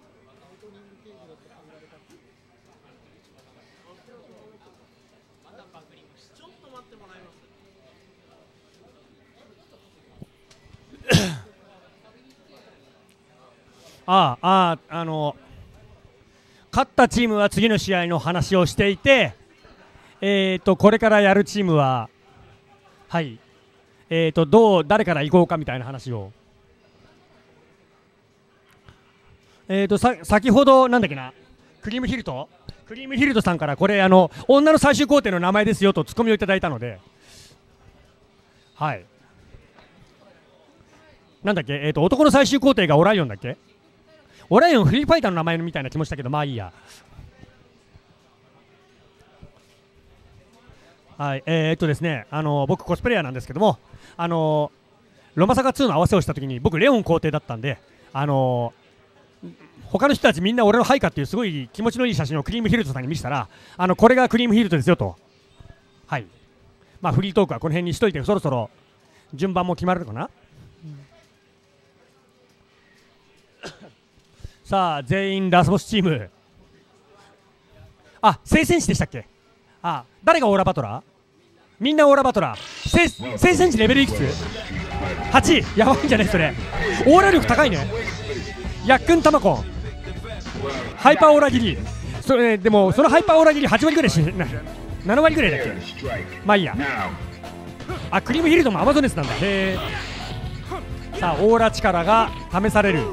勝ったチームは次の試合の話をしていて、これからやるチームは誰から行こうかみたいな話を、先ほどなんだっけな、クリームヒルトさんからこれ女の最終工程の名前ですよとツッコミをいただいたので、なんだっけ、男の最終工程がオライオンだっけ。オライオンフリーファイターの名前みたいな気もしたけど、まあいいや。ですね、僕コスプレイヤーなんですけども、ロマサガ2の合わせをしたときに僕レオン皇帝だったんで、他の人たちみんな俺のハイカっていうすごい気持ちのいい写真をクリームヒルトさんに見せたら、これがクリームヒルトですよと。まあフリートークはこの辺にしといて、そろそろ順番も決まるのかな。さあ全員ラスボスチーム。聖戦士でしたっけ。誰がオーラバトラー。みんなオーラバトラー。聖戦士レベルいくつ。8。やばいんじゃないそれ。オーラ力高いね。ヤックンタマコンハイパーオーラギリ。でもそのハイパーオーラギリ8割ぐらい7割ぐらいだっけ。まあいいや。クリームヒルトもアマゾネスなんだ。へえ。さあオーラ力が試される。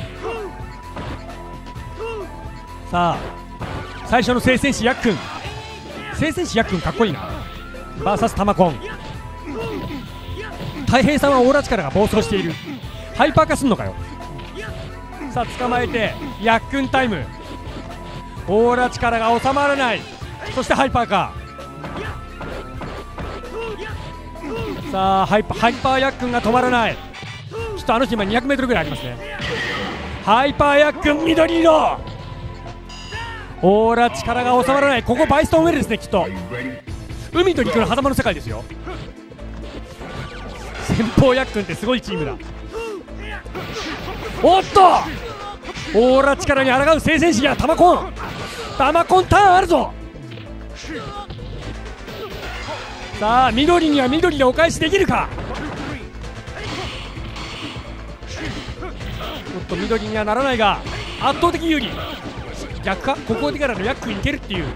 さあ最初の聖戦士ヤックン。聖戦士ヤックンかっこいいな。バーサスタマコン。太平さんはオーラ力が暴走している。ハイパー化すんのかよ。さあ捕まえてヤックンタイム。オーラ力が収まらない。そしてハイパー化。さあハイパーヤックンが止まらない。ちょっと人今 200m ぐらいありますね。ハイパーヤックン緑色。オーラ力が収まらない。ここバイストンウェルですねきっと。海と陸の狭間の世界ですよ。先方ヤックンってすごいチームだ。おっとオーラ力に抗う聖戦士やタマコンターンあるぞ。さあ緑には緑でお返しできるか。ちょっと緑にはならないが圧倒的有利。逆か。ここでからのヤックンいけるっていう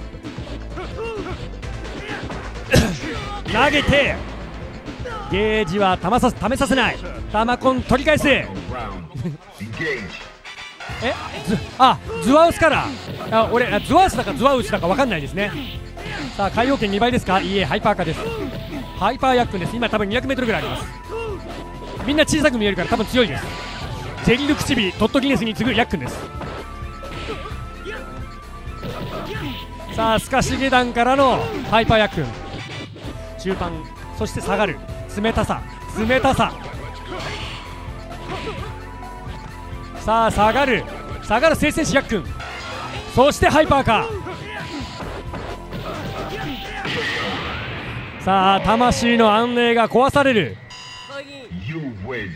投げてゲージは試させない。タマコン取り返す。ズワウスから俺ズワウスだかズワウスだか分かんないですね。さあ海洋圏2倍ですか。いいえハイパー化です。ハイパーヤックンです。今多分 200m ぐらいあります。みんな小さく見えるから多分強いです。ジェリルクチビトットギネスに次ぐヤックンです。さあスカシゲダンからのハイパーヤックン。中盤そして下がる。冷たささあ下がる聖戦士ヤックン、そしてハイパーか。さあ魂の安寧が壊される。 You win.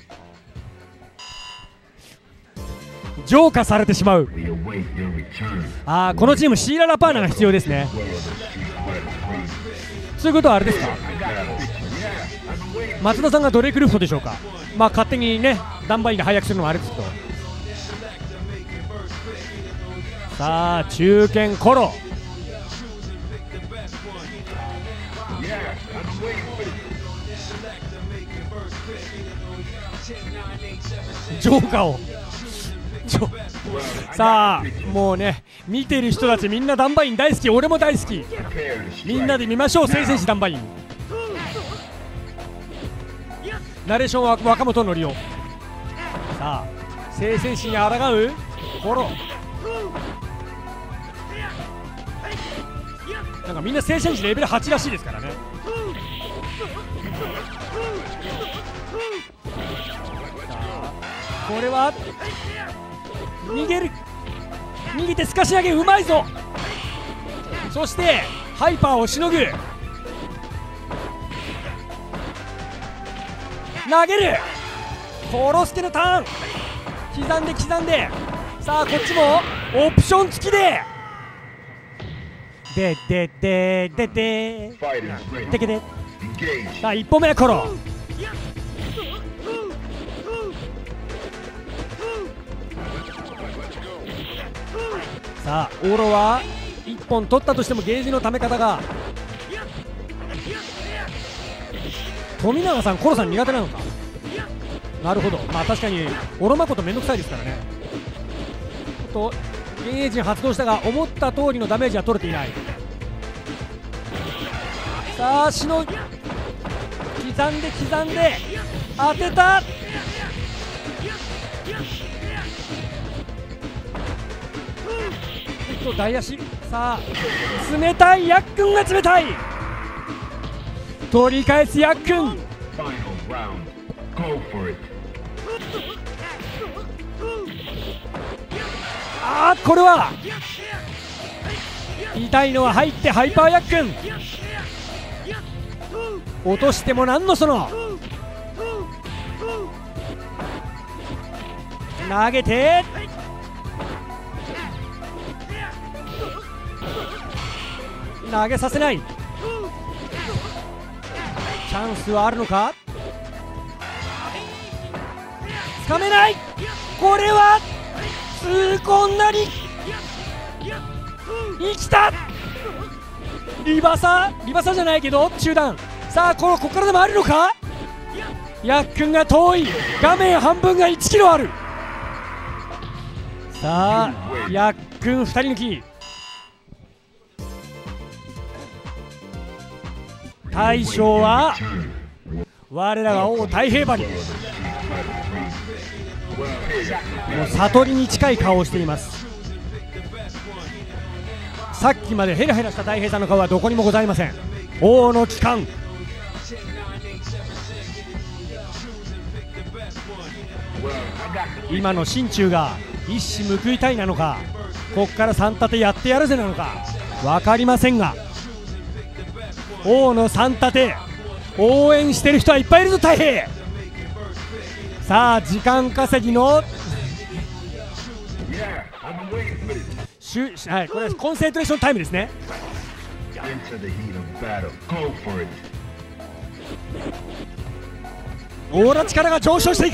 浄化されてしまう。 We await your return. このチームシーラ・ラパーナが必要ですね。そういうことはあれですか、松田さんがドレイク・ルフトでしょうか。勝手にねダンバインで配役するのもあれですけど。さあ中堅コロ、ジョーカーをさあもうね見てる人たちみんなダンバイン大好き、俺も大好き。みんなで見ましょう聖戦士ダンバイン。ナレーションは若本のりお。さあ聖戦士に抗うコロ、なんかみんな聖戦士レベル8らしいですからね。これは逃げてすかし上げうまいぞ。そしてハイパーをしのぐ、投げる、コロスケのターン、刻んでさあこっちもオプション付きでさあ1本目はコロ、さあオーロは1本取ったとしてもゲージのため方が、富永さんコロさん苦手なのか。なるほど、確かにオロマコとめんどくさいですからね。ゲージ発動したが思った通りのダメージは取れていない。さあ刻んで当てた。大足、さあ冷たいヤックンが冷たい、取り返すヤックン。 Final round. Go for it. これは痛いのは入ってハイパーヤックン、落としてもなんのその、投げて投げさせない。チャンスはあるのか。つかめない。これは痛恨なり生きた。リバサじゃないけど中段。さあここからでもあるのか。ヤックンが遠い。画面半分が1キロある。さあヤックン2人抜き。大将は我らが王太平馬にもう悟りに近い顔をしています。さっきまでヘラヘラした太平さんの顔はどこにもございません。王の帰還。今の心中が一矢報いたいなのか、こっから3立てやってやるぜなのか分かりませんが、王の3立て応援してる人はいっぱいいるぞ太平。さあ時間稼ぎのはい、これはコンセントレーションタイムですね。オーラ力が上昇していく。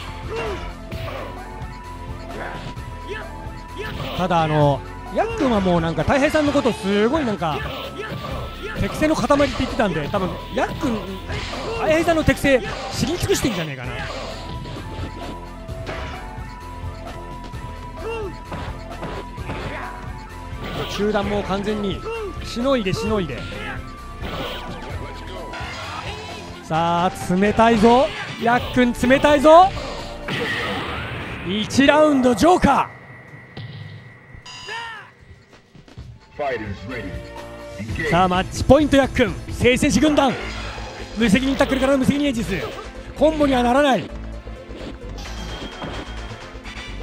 ただヤックンはもうなんか太平さんのことをすごいなんか適性の塊って言ってたんで、多分ヤックン太平さんの適性知り尽くしてんじゃねえかな。中段も完全にしのいでさあ冷たいぞヤックン、冷たいぞ。1ラウンドジョーカー。さあマッチポイントヤックン、聖戦士軍団無責任タックルからの無責任エイジス、コンボにはならない。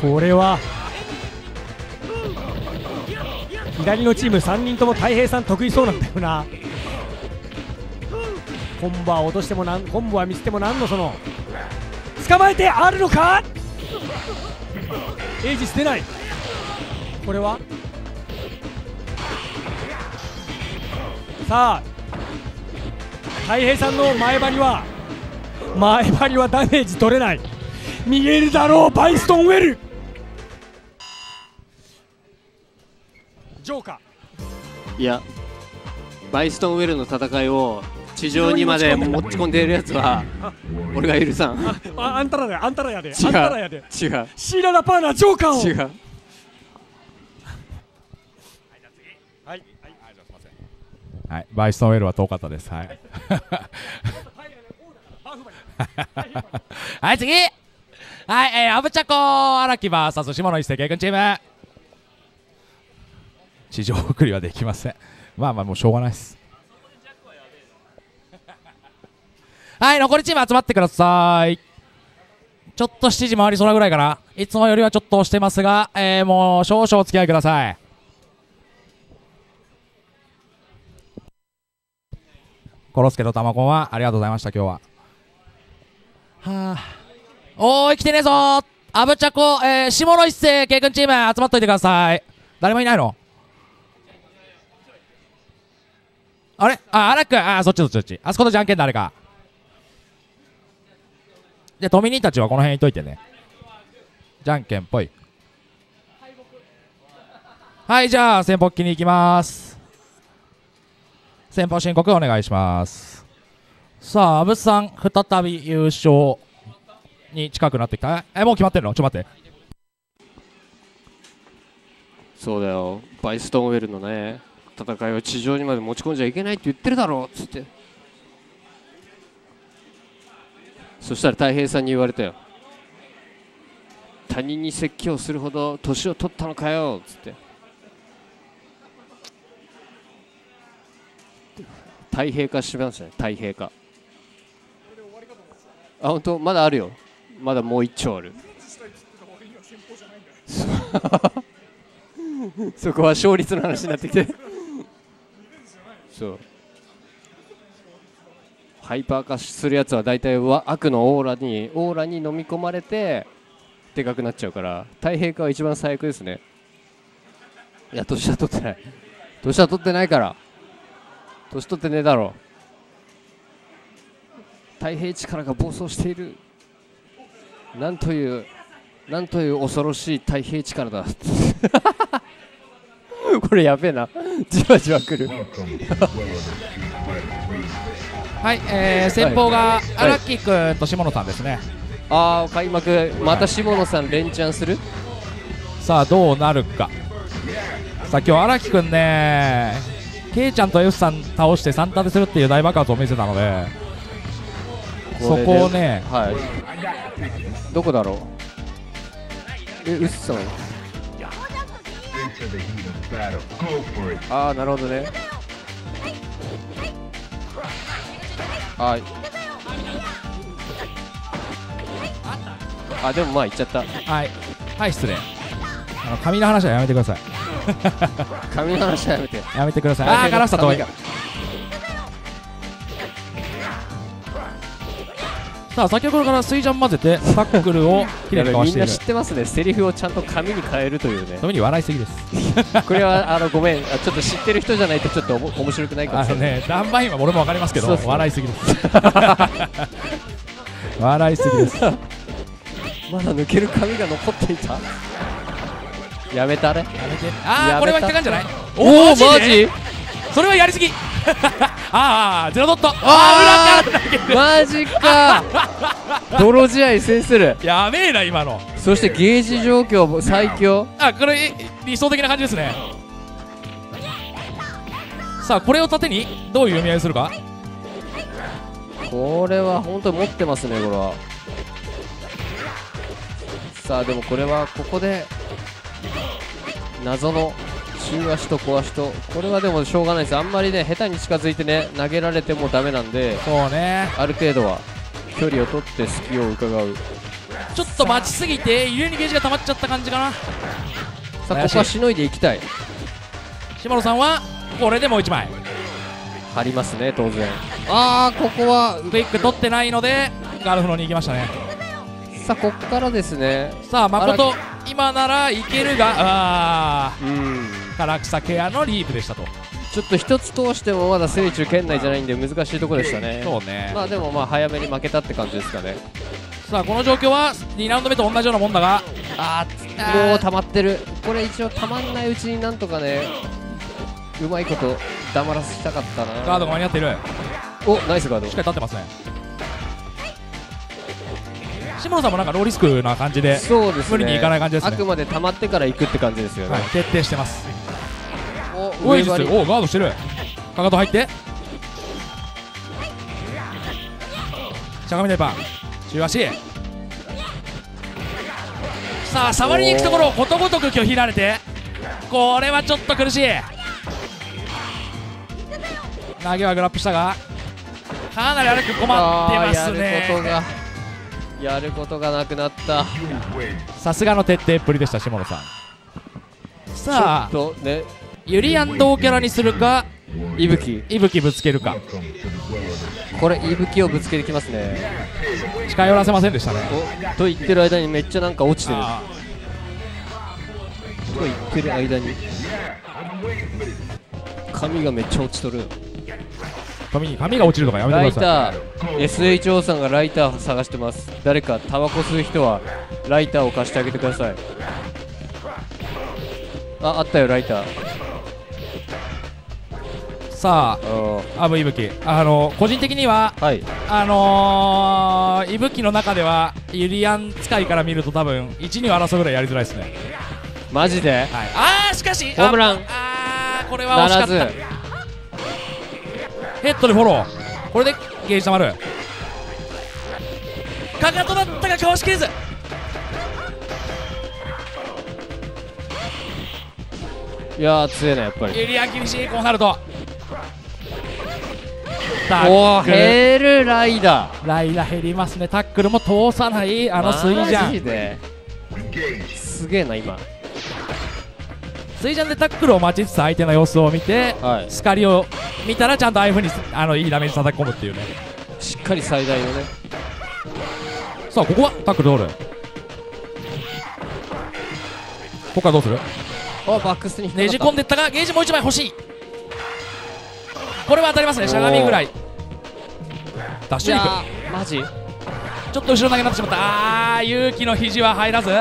これは左のチーム3人とも太平さん得意そうなんだよな。コンボは落としてもコンボは見せてもなんのその捕まえてあるのか。エイジス出ない。これはさあ太平さんの前張りはダメージ取れない。見えるだろうバイストンウェル。ジョーカいやバイストンウェルの戦いを地上にまで持ち込んでいるやつは俺が許さん。 あんたらだよ、あんたらやで、 違うあんたらやで。 違うシーラ・ラパーナジョーカーを。 違う。 はいはい、バイストンウェルは遠かったです。はい。はい、次。はい、アブチャコ荒木 VS 下野一世ケイ君チーム。地上送りはできません。まあもうしょうがないです。はい、残りチーム集まってください。ちょっと7時回りそうなぐらいかな。いつもよりはちょっと押してますが、もう少々お付き合いください。コロスケとタマコンはありがとうございました。今日はおーい来てねえぞー。アブチャコ、下野一世ケイ君チーム集まっといてください。誰もいないの？あれ荒木君、そっち。あそことじゃんけん誰か。で、トミニーたちはこの辺にいといてね。じゃんけんぽい。はい、じゃあ先方機に行きます。先方申告お願いします。さあ、アブさん再び優勝に近くなってきた。もう決まってるの？ちょっと待って。 そうだよ、バイストンウェルのね戦いを地上にまで持ち込んじゃいけないって言ってるだろうっつって。そしたら太平さんに言われたよ。他人に説教するほど年を取ったのかよっつって。太平化しましたね。太平化。本当まだあるよ。まだもう一丁ある。そこは勝率の話になってきてそうハイパー化するやつは大体悪のオーラに飲み込まれてでかくなっちゃうから、太平化は一番最悪ですね。いや年は取ってない、年は取ってないから、年取ってねえだろ。太平力が暴走している。なんという恐ろしい太平力だこれやべえな、じわじわくるはい、先方が荒木君と下野さんですね。 開幕また下野さん連チャンする。 さあどうなるか。さあ今日荒木君ね、ケイちゃんと F さん倒して3立てするっていう大爆発を見せたので、そこをね、 はい、どこだろう。うっさん。なるほどね。でもまあ言っちゃった。 はい失礼。髪の話はやめてください髪の話はやめてください。ガラスタ遠い。さあ先ほどから水ジャン混ぜてタックルをきれいにかわしている。 みんな知ってますね。セリフをちゃんと紙に変えるというね。 それに笑いすぎですこれはごめん、ちょっと知ってる人じゃないとちょっと面白くないかもしれない。 ナンバーインは俺も分かりますけど、笑いすぎです笑いすぎですまだ抜ける紙が残っていた。やめたれ。 これは引っかかんじゃない。 マジそれはやりすぎゼロドット。裏から投げる。 マジか泥試合制する。 やべえな今の。 そしてゲージ状況最強。 これ理想的な感じですね。さあこれを盾にどういう読み合いをするか。 これは本当に持ってますね。これはさあでもこれはここで謎の中足と小足と、これはでもしょうがないです。あんまりね下手に近づいてね投げられてもダメなんで、 そうね、 ある程度は距離を取って隙を伺う。 ちょっと待ちすぎてゆえにゲージが溜まっちゃった感じかな。 さあここはしのいでいきたい。 島野さんはこれでもう1枚張りますね当然。ああここはクイック取ってないのでガルフロに行きましたね。 さあこっからですね。 さあ誠今ならいけるが唐草ケアのリープでしたと。 ちょっと一つ通してもまだ聖中圏内じゃないんで難しいところでしたね。 そうね。 まあでもまあ早めに負けたって感じですかね。 さあこの状況は2ラウンド目と同じようなもんだが、 もう溜まってる。これ一応溜まんないうちになんとかねうまいこと黙らせたかったな。 ガードが間に合っている。 おナイスガード。 しっかり立ってますね。下野さんもなんかローリスクな感じでそうですね、 無理にいかない感じですね。 あくまで溜まってから行くって感じですよね、 はい、徹底してます。 おおいガードしてる。かかと入ってしゃがみ台パン中足。さあ触りに行くところをことごとく拒否られて、これはちょっと苦しい。投げはグラップしたがかなり歩く困ってますね。 やることがなくなった。 さすがの徹底っぷりでした下野さん。さあちょっとねユリアン同キャラにするか息吹ぶつけるか。 これ息吹をぶつけてきますね。 近寄らせませんでしたね。 と言ってる間にめっちゃなんか落ちてる。と言ってる間に髪がめっちゃ落ちとる。 髪が落ちるとかやめてください。 ライター SHO さんがライター探してます。誰かタバコ吸う人はライターを貸してあげてください。あったよライター。 さあ息吹個人的には息吹の中ではユリアン使いから見ると多分1、2を争うぐらいやりづらいですね。 マジで、 はい、しかしホームラン。 これは惜しかった。ヘッドでフォロー。これでゲージたまる。かかとだったがかわしきれず。 いやー強いなやっぱり。 ユリアン厳しいこうなると。 おお減るライダー。 ライダー減りますね。タックルも通さないスイジャン。 マジですげえな今。 スイジャンでタックルを待ちつつ相手の様子を見て、スカリを見たらちゃんとああいう風にいいダメージ叩き込むっていうね。 しっかり最大をね。 さあここはタックル通る。ここからどうする。 バックスにねじ込んでったがゲージもう1枚欲しい。これは当たりますね。しゃがみぐらいダッシュに行く。 マジちょっと後ろ投げになってしまった。勇気の肘は入らず。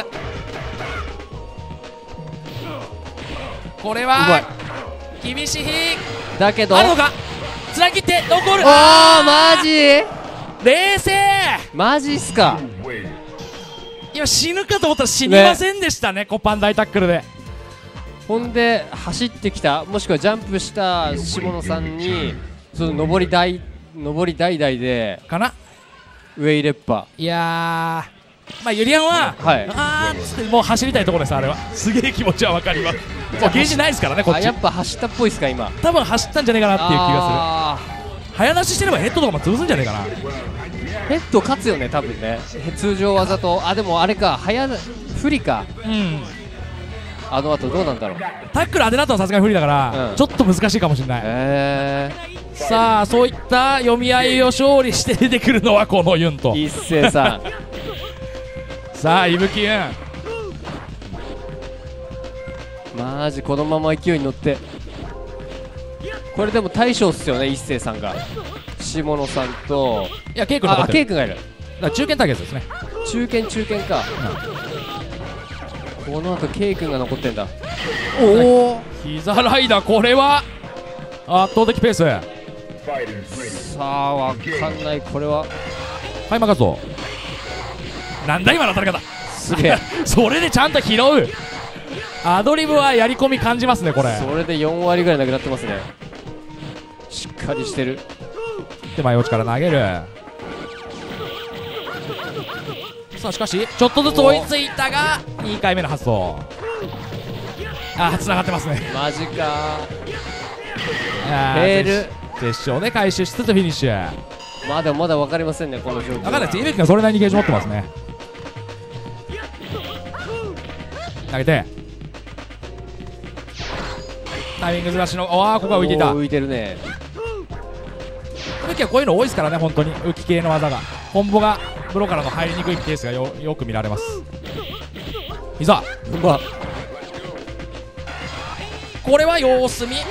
これは厳しいだけどあるのか。つなぎ切ってノックゴール。 マジ冷静。 マジっすか。 今死ぬかと思ったら死にませんでしたね。コパン大タックルで。 ほんで走ってきたもしくはジャンプした下野さんにその上り台でかな上入れっぱ。 いやーユリアンはつってもう走りたいところです。あれはすげえ気持ちは分かります。もうゲージないですからねこっち。 やっぱ走ったっぽいですか今。 多分走ったんじゃねえかなっていう気がする。早出ししてればヘッドとかも潰すんじゃねえかな。 ヘッド勝つよね多分ね。通常技とでもあれか不利か。あとどうなんだろう。 タックル当てだとさすがに不利だから、ちょっと難しいかもしれない。さあそういった読み合いを勝利して出てくるのはこのユンと一斉さんさあ伊吹ユンマジこのまま勢いに乗って。これでも大将っすよね一斉さんが。下野さんといやケイ君残ってる。 ケイ君がいる。 だから中堅対決ですね。 中堅か、この後ケイ君が残ってんだ。 膝ライダーこれは圧倒的ペース。 さあわかんない。これははい任そう。なんだ今の当たり方すげえそれでちゃんと拾う。アドリブはやり込み感じますねこれ。 それで4割ぐらいなくなってますね。しっかりしてる。 で前落ちから投げる。さあしかしちょっとずつ追いついたが2回目の発想。繋がってますね。 マジかヘール決勝で回収しつつフィニッシュ。 まだ分かりませんねこの状況。 分かんないです。イベキがそれなりにゲージ持ってますね。 投げてタイミングずらしの、ああここは浮いていた。 おー浮いてるね。 武器はこういうの多いですからね、本当に浮き系の技が、コンボがブロからの入りにくいケースがよく見られます。膝うまっ。 これは様子見、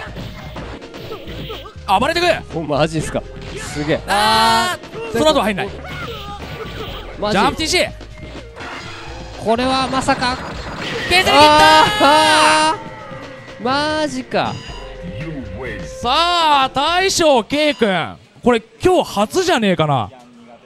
暴れてく。 おマジっすか。すげえ。 あーその後は入んない。 マジジャンプ TC これはまさか。 削り切ったあーマジか。 ー。さあ大将 K 君、これ今日初じゃねえかな。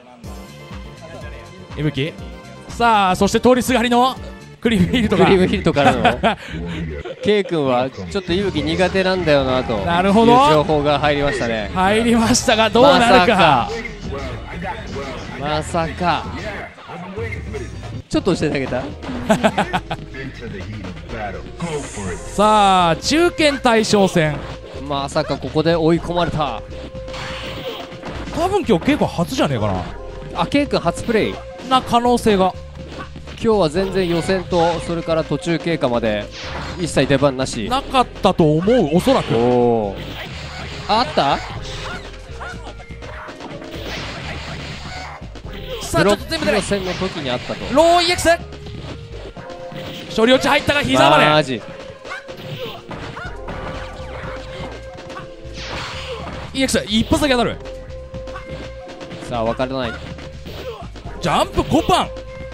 いぶき、さあそして通りすがりのクリームヒルトがクリームヒルトからのK 君はちょっといぶき苦手なんだよなというなるほど情報が入りましたね。 入りましたがどうなるか。 まさかちょっと押してあげた。 さあ中堅大将戦、 まさかここで追い込まれた。 多分今日結構初じゃねえかあ K 君初プレイ。 な可能性が。 今日は全然予選とそれから途中経過まで一切出番なし。 なかったと思う、おそらく。 おおあったさあちょっと全部出ない予。選の時にあったと。 ロー EX 処理落ち入ったが膝まで。 マジ EX 一発だけ当たる。 さあ分からない。 ジャンプコパン、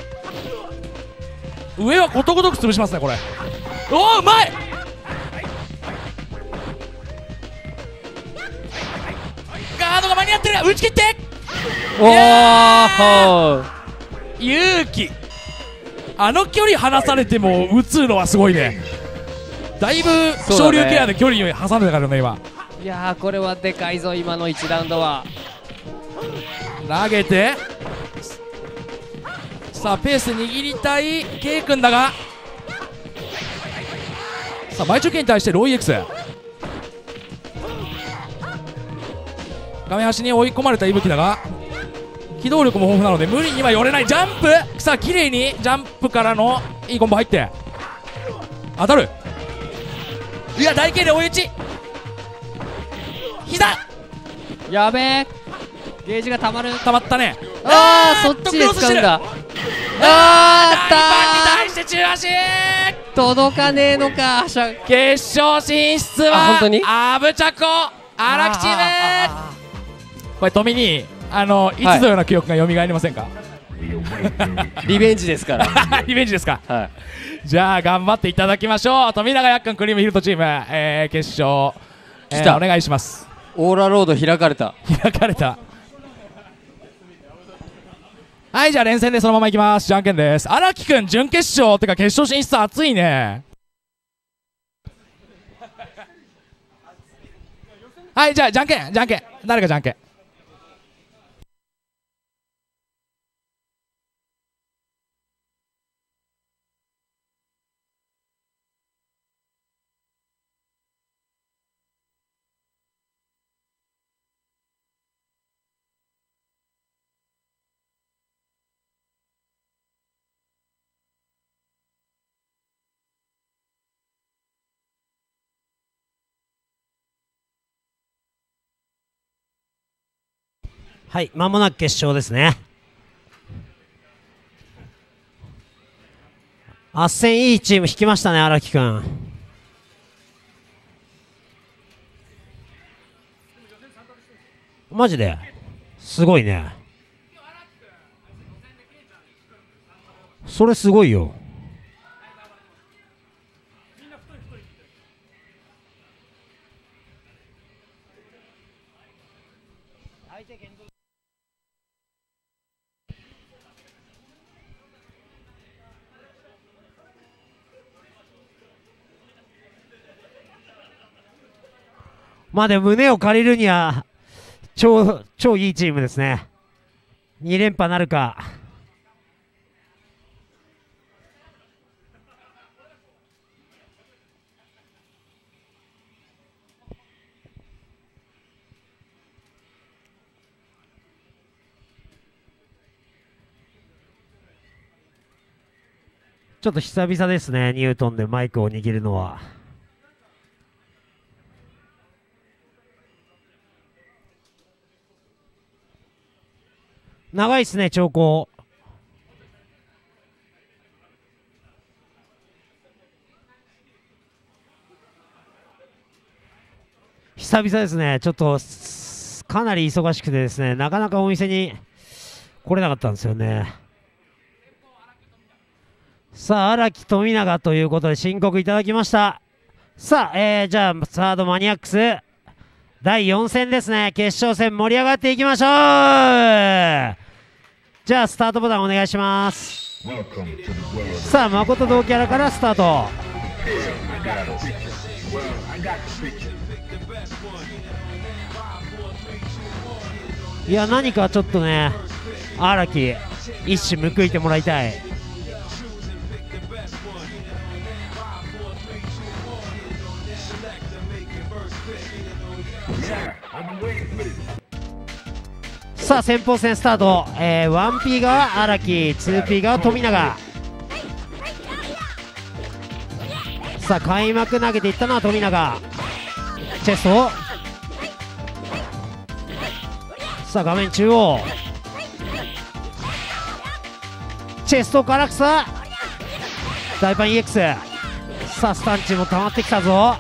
上はことごとく潰しますねこれ。おおうまい。ガードが間に合ってる。打ち切っておお勇気、あの距離離されても打つのはすごいね。だいぶ昇竜ケアで距離を挟んでたからね今。 いやーこれはでかいぞ今の1ラウンドは。 投げてさあペース握りたい K 君だが、さあ前中堅に対してロー EX 画面端に追い込まれた息吹だが機動力も豊富なので無理には寄れない。ジャンプ、さあ綺麗にジャンプからのいいコンボ入って当たる。いや大敬礼追い打ち、膝やべえゲージがたまる。 溜まったね。 あーそっちで使うんだ。 大パあンに対して中足、 届かねえのか。 決勝進出はあ本当にアブチャコ荒木チーム。これ富にいつのような記憶が蘇りませんか。 リベンジですからリベンジですか。 はいじゃあ頑張っていただきましょう。富永やっくんクリームヒルトチーム、決勝、 来たお願いします。 オーラロード開かれた。 開かれた。はいじゃあ連戦でそのままいきます。じゃんけんです。荒木くん準決勝ってか決勝進出熱いね。はいじゃあじゃんけん誰かじゃんけん。 はい、間もなく決勝ですね。あっせんいいチーム引きましたね、荒木くん。マジですごいね。それすごいよ。まあでも胸を借りるには超いいチームですね。2連覇なるか。 ちょっと久々ですね、ニュートンでマイクを握るのは。長いですね、長考。久々ですね、ちょっとかなり忙しくてですね、なかなかお店に来れなかったんですよね。さあ、荒木富永ということで申告いただきました。さあ、じゃあ、サードマニアックス、第4戦ですね、決勝戦盛り上がっていきましょう。じゃあ、スタートボタンお願いします。さあ、誠同キャラからスタート。いや、何かちょっとね、荒木一矢報いてもらいたい。さあ、先鋒戦スタート。1P 側荒木、2P 側富永。さあ、開幕投げていったのは富永。チェスト。さあ、画面中央。チェストから草。大パン EX。さあ、スタンチも溜まってきたぞ。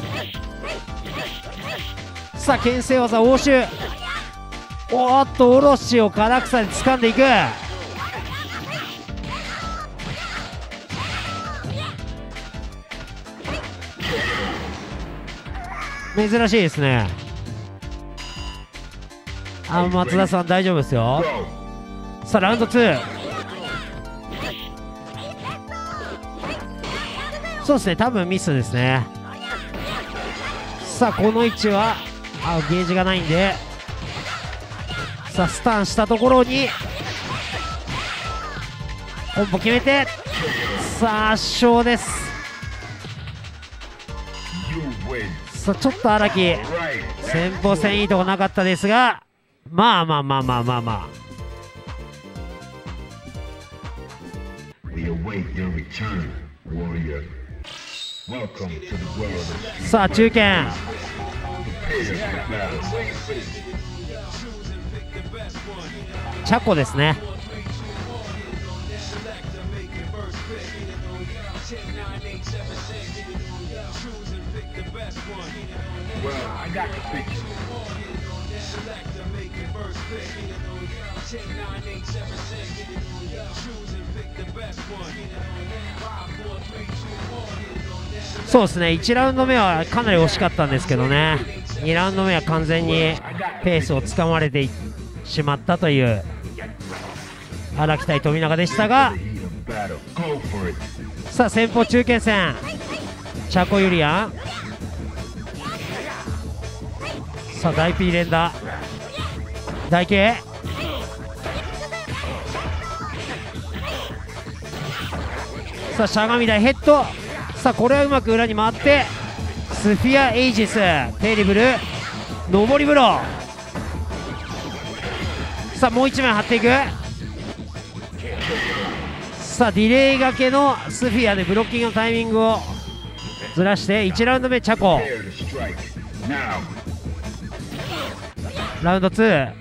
さあ、牽制技応酬。おーっと、オロシを唐草で掴んでいく。珍しいですね。松田さん大丈夫ですよ。さあ、ラウンド2。そうですね、多分ミスですね。さあ、この位置はゲージがないんで、さあ、スタンしたところにコンボ決めて、さあ、圧勝です。さあ、ちょっと荒木先鋒戦いいとこなかったですが、まあ。さあ、中堅。チャコですね。そうですね、1ラウンド目はかなり惜しかったんですけどね、2ラウンド目は完全にペースをつかまれてしまったという荒木対富永でしたが、さあ、先鋒中堅戦、チャコユリアン。さあ、大 P 連打、大 K。さあ、しゃがみ台ヘッド。さあ、これはうまく裏に回ってスフィアエイジス、テーリブル、上り風呂。さあ、もう1枚張っていく。さあ、ディレイがけのスフィアでブロッキングのタイミングをずらして1ラウンド目チャコ。ラウンド2。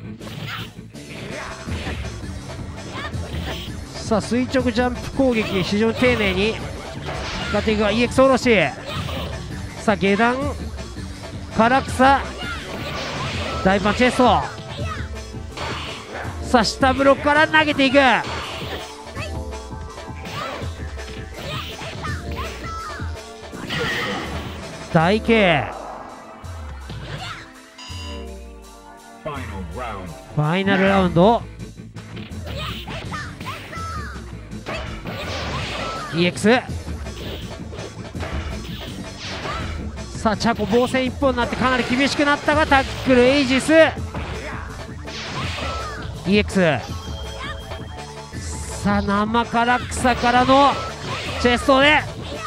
さあ、垂直ジャンプ攻撃非常に丁寧に使っていくが EX 下ろし。さあ、下段唐草大パンチェスト。さあ、下ブロックから投げていく。大 K。 ファイナルラウンド。 EX。 さあ、チャコ防戦一本になってかなり厳しくなったが、タックルエイジス EX。 さあ、生唐草からのチェストで、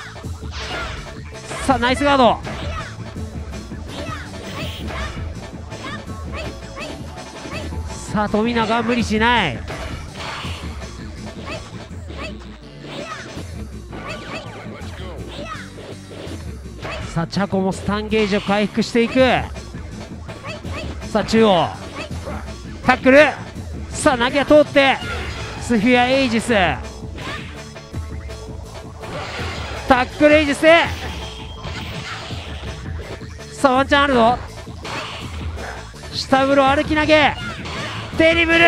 さあ、ナイスガード。さあ、富永無理しない。 さあチャコもスタンゲージを回復していく。さあ中央タックル、さあ投げが通ってスフィアエイジス、タックルエイジスで、さあワンチャンあるぞ。下風呂歩き投げテリブル、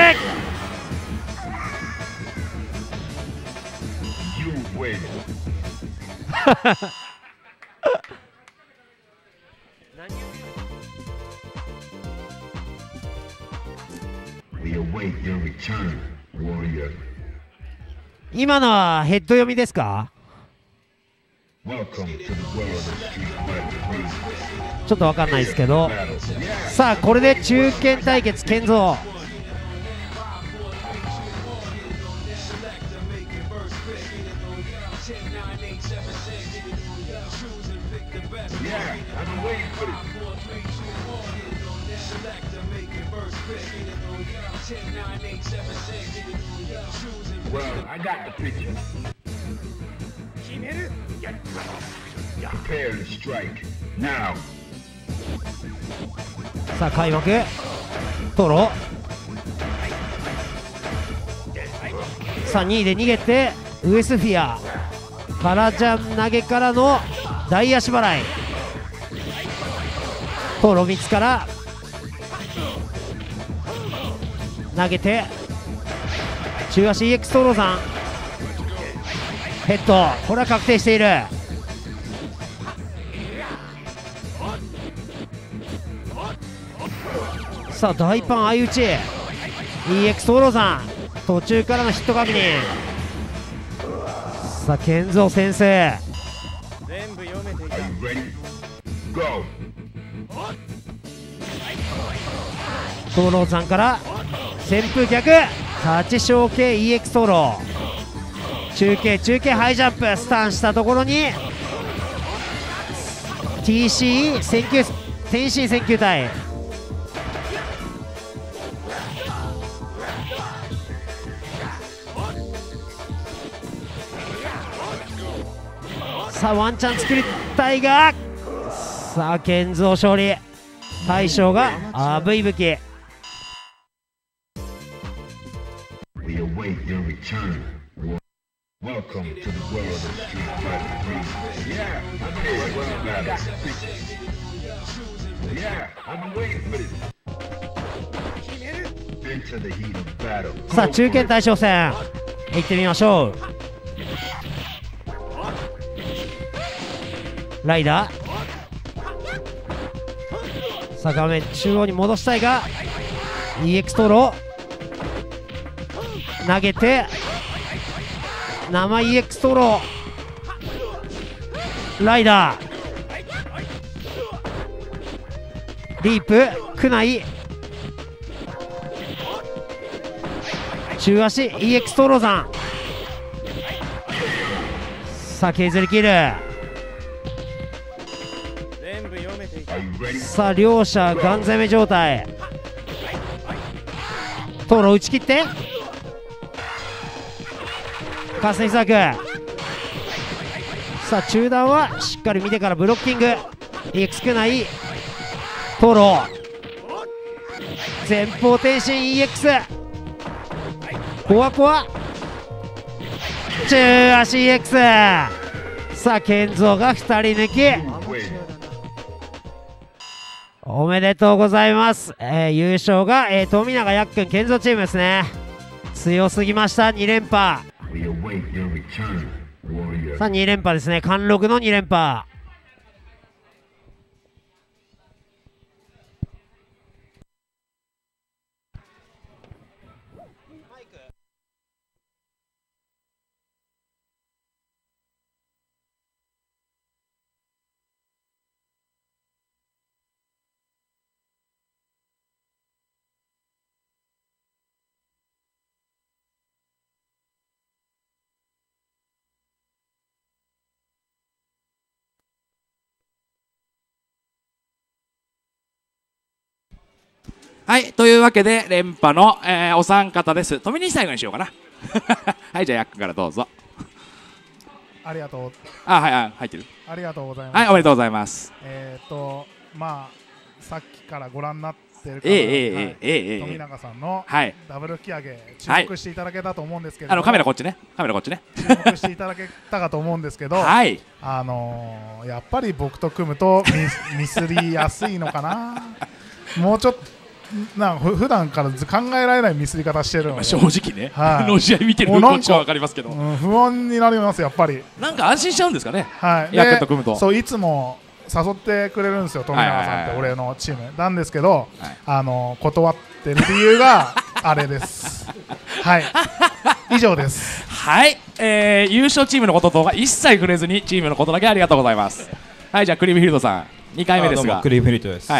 You win. We await your return, warrior. 今のはヘッド読みですか？ Welcome to the world of Street Fighter ちょっとわかんないですけど、 3. さあこれで中堅対決健三。 Yeah, I've been waiting for this. Well, I got the picture. Prepare to strike now. さあ開幕トロ、さあ2位で逃げてウエスフィアからジャン投げからの大足払い、トロ3つから投げて中足 EX トロさんヘッド、これは確定している。さあ大パン相打ち EX トロさん途中からのヒット確認。さあ健三先生、 Are you ready? Go. トロさんから旋風逆8小系 EX トロ、中継ハイジャンプスタンしたところに TC 選球天心選球隊、さあワンチャン作りたいが、さあ健三勝利、大将がV武器。 We await your return. Welcome to the world of Street Fighter 3. Yeah, I've been waiting for this. Yeah, I've been waiting for this. Into the heat of battle. さあ中堅大将戦行ってみましょう。ライダー、さあ画面中央に戻したいが EX トロ投げて生 EX トロライダーリープ区内中足 EX トロさん、さあ削り切る。 Are you ready? さあ両者ガン攻め状態、トロ打ち切ってカスネサーク、さあ中段はしっかり見てからブロッキング EX 区内トロ前方転身 EX コアコア中足 EX、 さあ健三が2人抜き、 Win. おめでとうございます。優勝が、富永やっくん健三チームですね。強すぎました。2連覇。 We await your return, warrior. さあ2連覇ですね。貫禄の2連覇。 はい、というわけで連覇の、お三方です。富西最後にしようかな。はい、じゃあヤックからどうぞ。 ありがとう。 あ、はい、はい、入ってる。 ありがとうございます。 はい、おめでとうございます。 まあさっきからご覧になってる方、富永さんのダブル吹き上げ注目していただけたと思うんですけど、 カメラこっちね。カメラこっちね。 注目していただけたかと思うんですけど、 はい。 やっぱり僕と組むとミスりやすいのかな。もうちょっと。普段から考えられないミスり方してるので、 正直ね、の試合見てるこっちは分かりますけど、 不安になりますやっぱり。 なんか安心しちゃうんですかね。 はい。 ヤクと組むと。 そういつも誘ってくれるんですよ、富永さんって俺のチームなんですけど、断ってる理由があれです。はい。以上です。 はい。優勝チームのこととは一切触れずにチームのことだけありがとうございます。はい、じゃあクリームフィールドさん2回目ですが。 クリームフィールドです。 はい。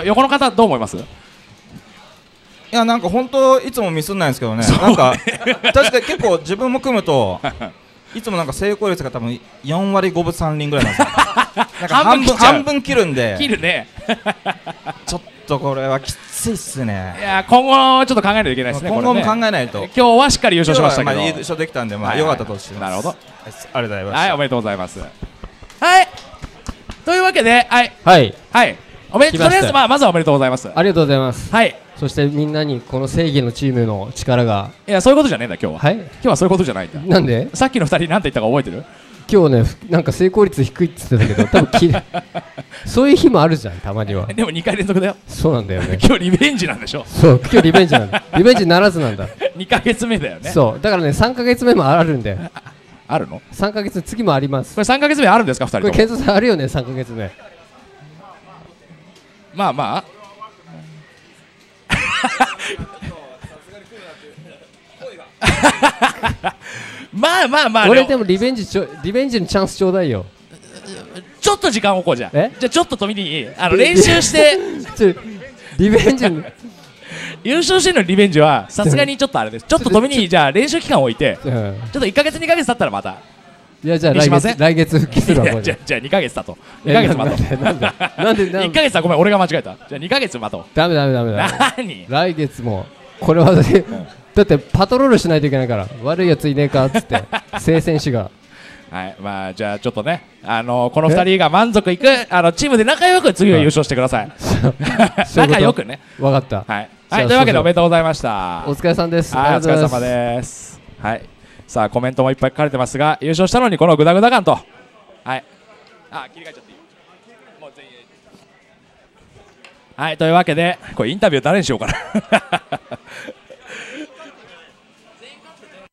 横の方どう思います？ いや、なんか本当いつもミスんないんですけどね。なんか確かに結構自分も組むといつもなんか成功率が多分4割5分3厘ぐらいなんですよ。なんか半分切るんで。 切るね。 ちょっとこれはきついっすね。 いや、今後ちょっと考えないといけないですね。 今後も考えないと。 今日はしっかり優勝しましたけど。 優勝できたんで、まあ良かったとしてます。 なるほど。 ありがとうございます。 はい、おめでとうございます。はい。というわけで、はい。 はい。 はい。とりあえずまずはおめでとうございます。 ありがとうございます。 はい。 そしてみんなにこの正義のチームの力が。 いや、そういうことじゃねえんだ今日は。 はい。 今日はそういうことじゃないんだ。 なんで？ さっきの2人なんて言ったか覚えてる？ 今日ね、なんか成功率低いって言ってたけど、多分そういう日もあるじゃん、たまには。 でも2回連続だよ。 そうなんだよね。 今日リベンジなんでしょ。 そう、今日リベンジなんだ。リベンジならずなんだ。 2ヶ月目だよね。 そう、だからね、3ヶ月目もあるんで。 あるの ？3ヶ月次もあります。 これ3ヶ月目あるんですか、2人とも。 これ検討さんあるよね、3ヶ月目。 まあまあ。まあまあまあ。 俺でもリベンジのチャンスちょうだいよ。 ちょっと時間を置こうじゃん。じゃあちょっと富に練習して。 リベンジ優勝してのリベンジはさすがにちょっとあれです。ちょっと富にじゃあ練習期間を置いて、ちょっと1ヶ月2ヶ月経ったらまた。 いや、じゃあ来月復帰するわ。 じゃあ2ヶ月だと。2ヶ月待とう。なんで1ヶ月はごめん、俺が間違えた。じゃあ2ヶ月待とう。 ダメ。 何？ 来月もこれはだってパトロールしないといけないから、悪いやついねえかっつって正選手が。 はい、まあじゃあちょっとね、この2人が満足いくチームで仲良く次は優勝してください。仲良くね。 分かった。 はい。というわけでおめでとうございました。 お疲れさんです。 はい、お疲れ様です。はい。さあコメントもいっぱい書かれてますが、優勝したのにこのグダグダ感と。はい。切り替えちゃっていい。もう全員。はい、というわけでこれインタビュー誰にしようかな。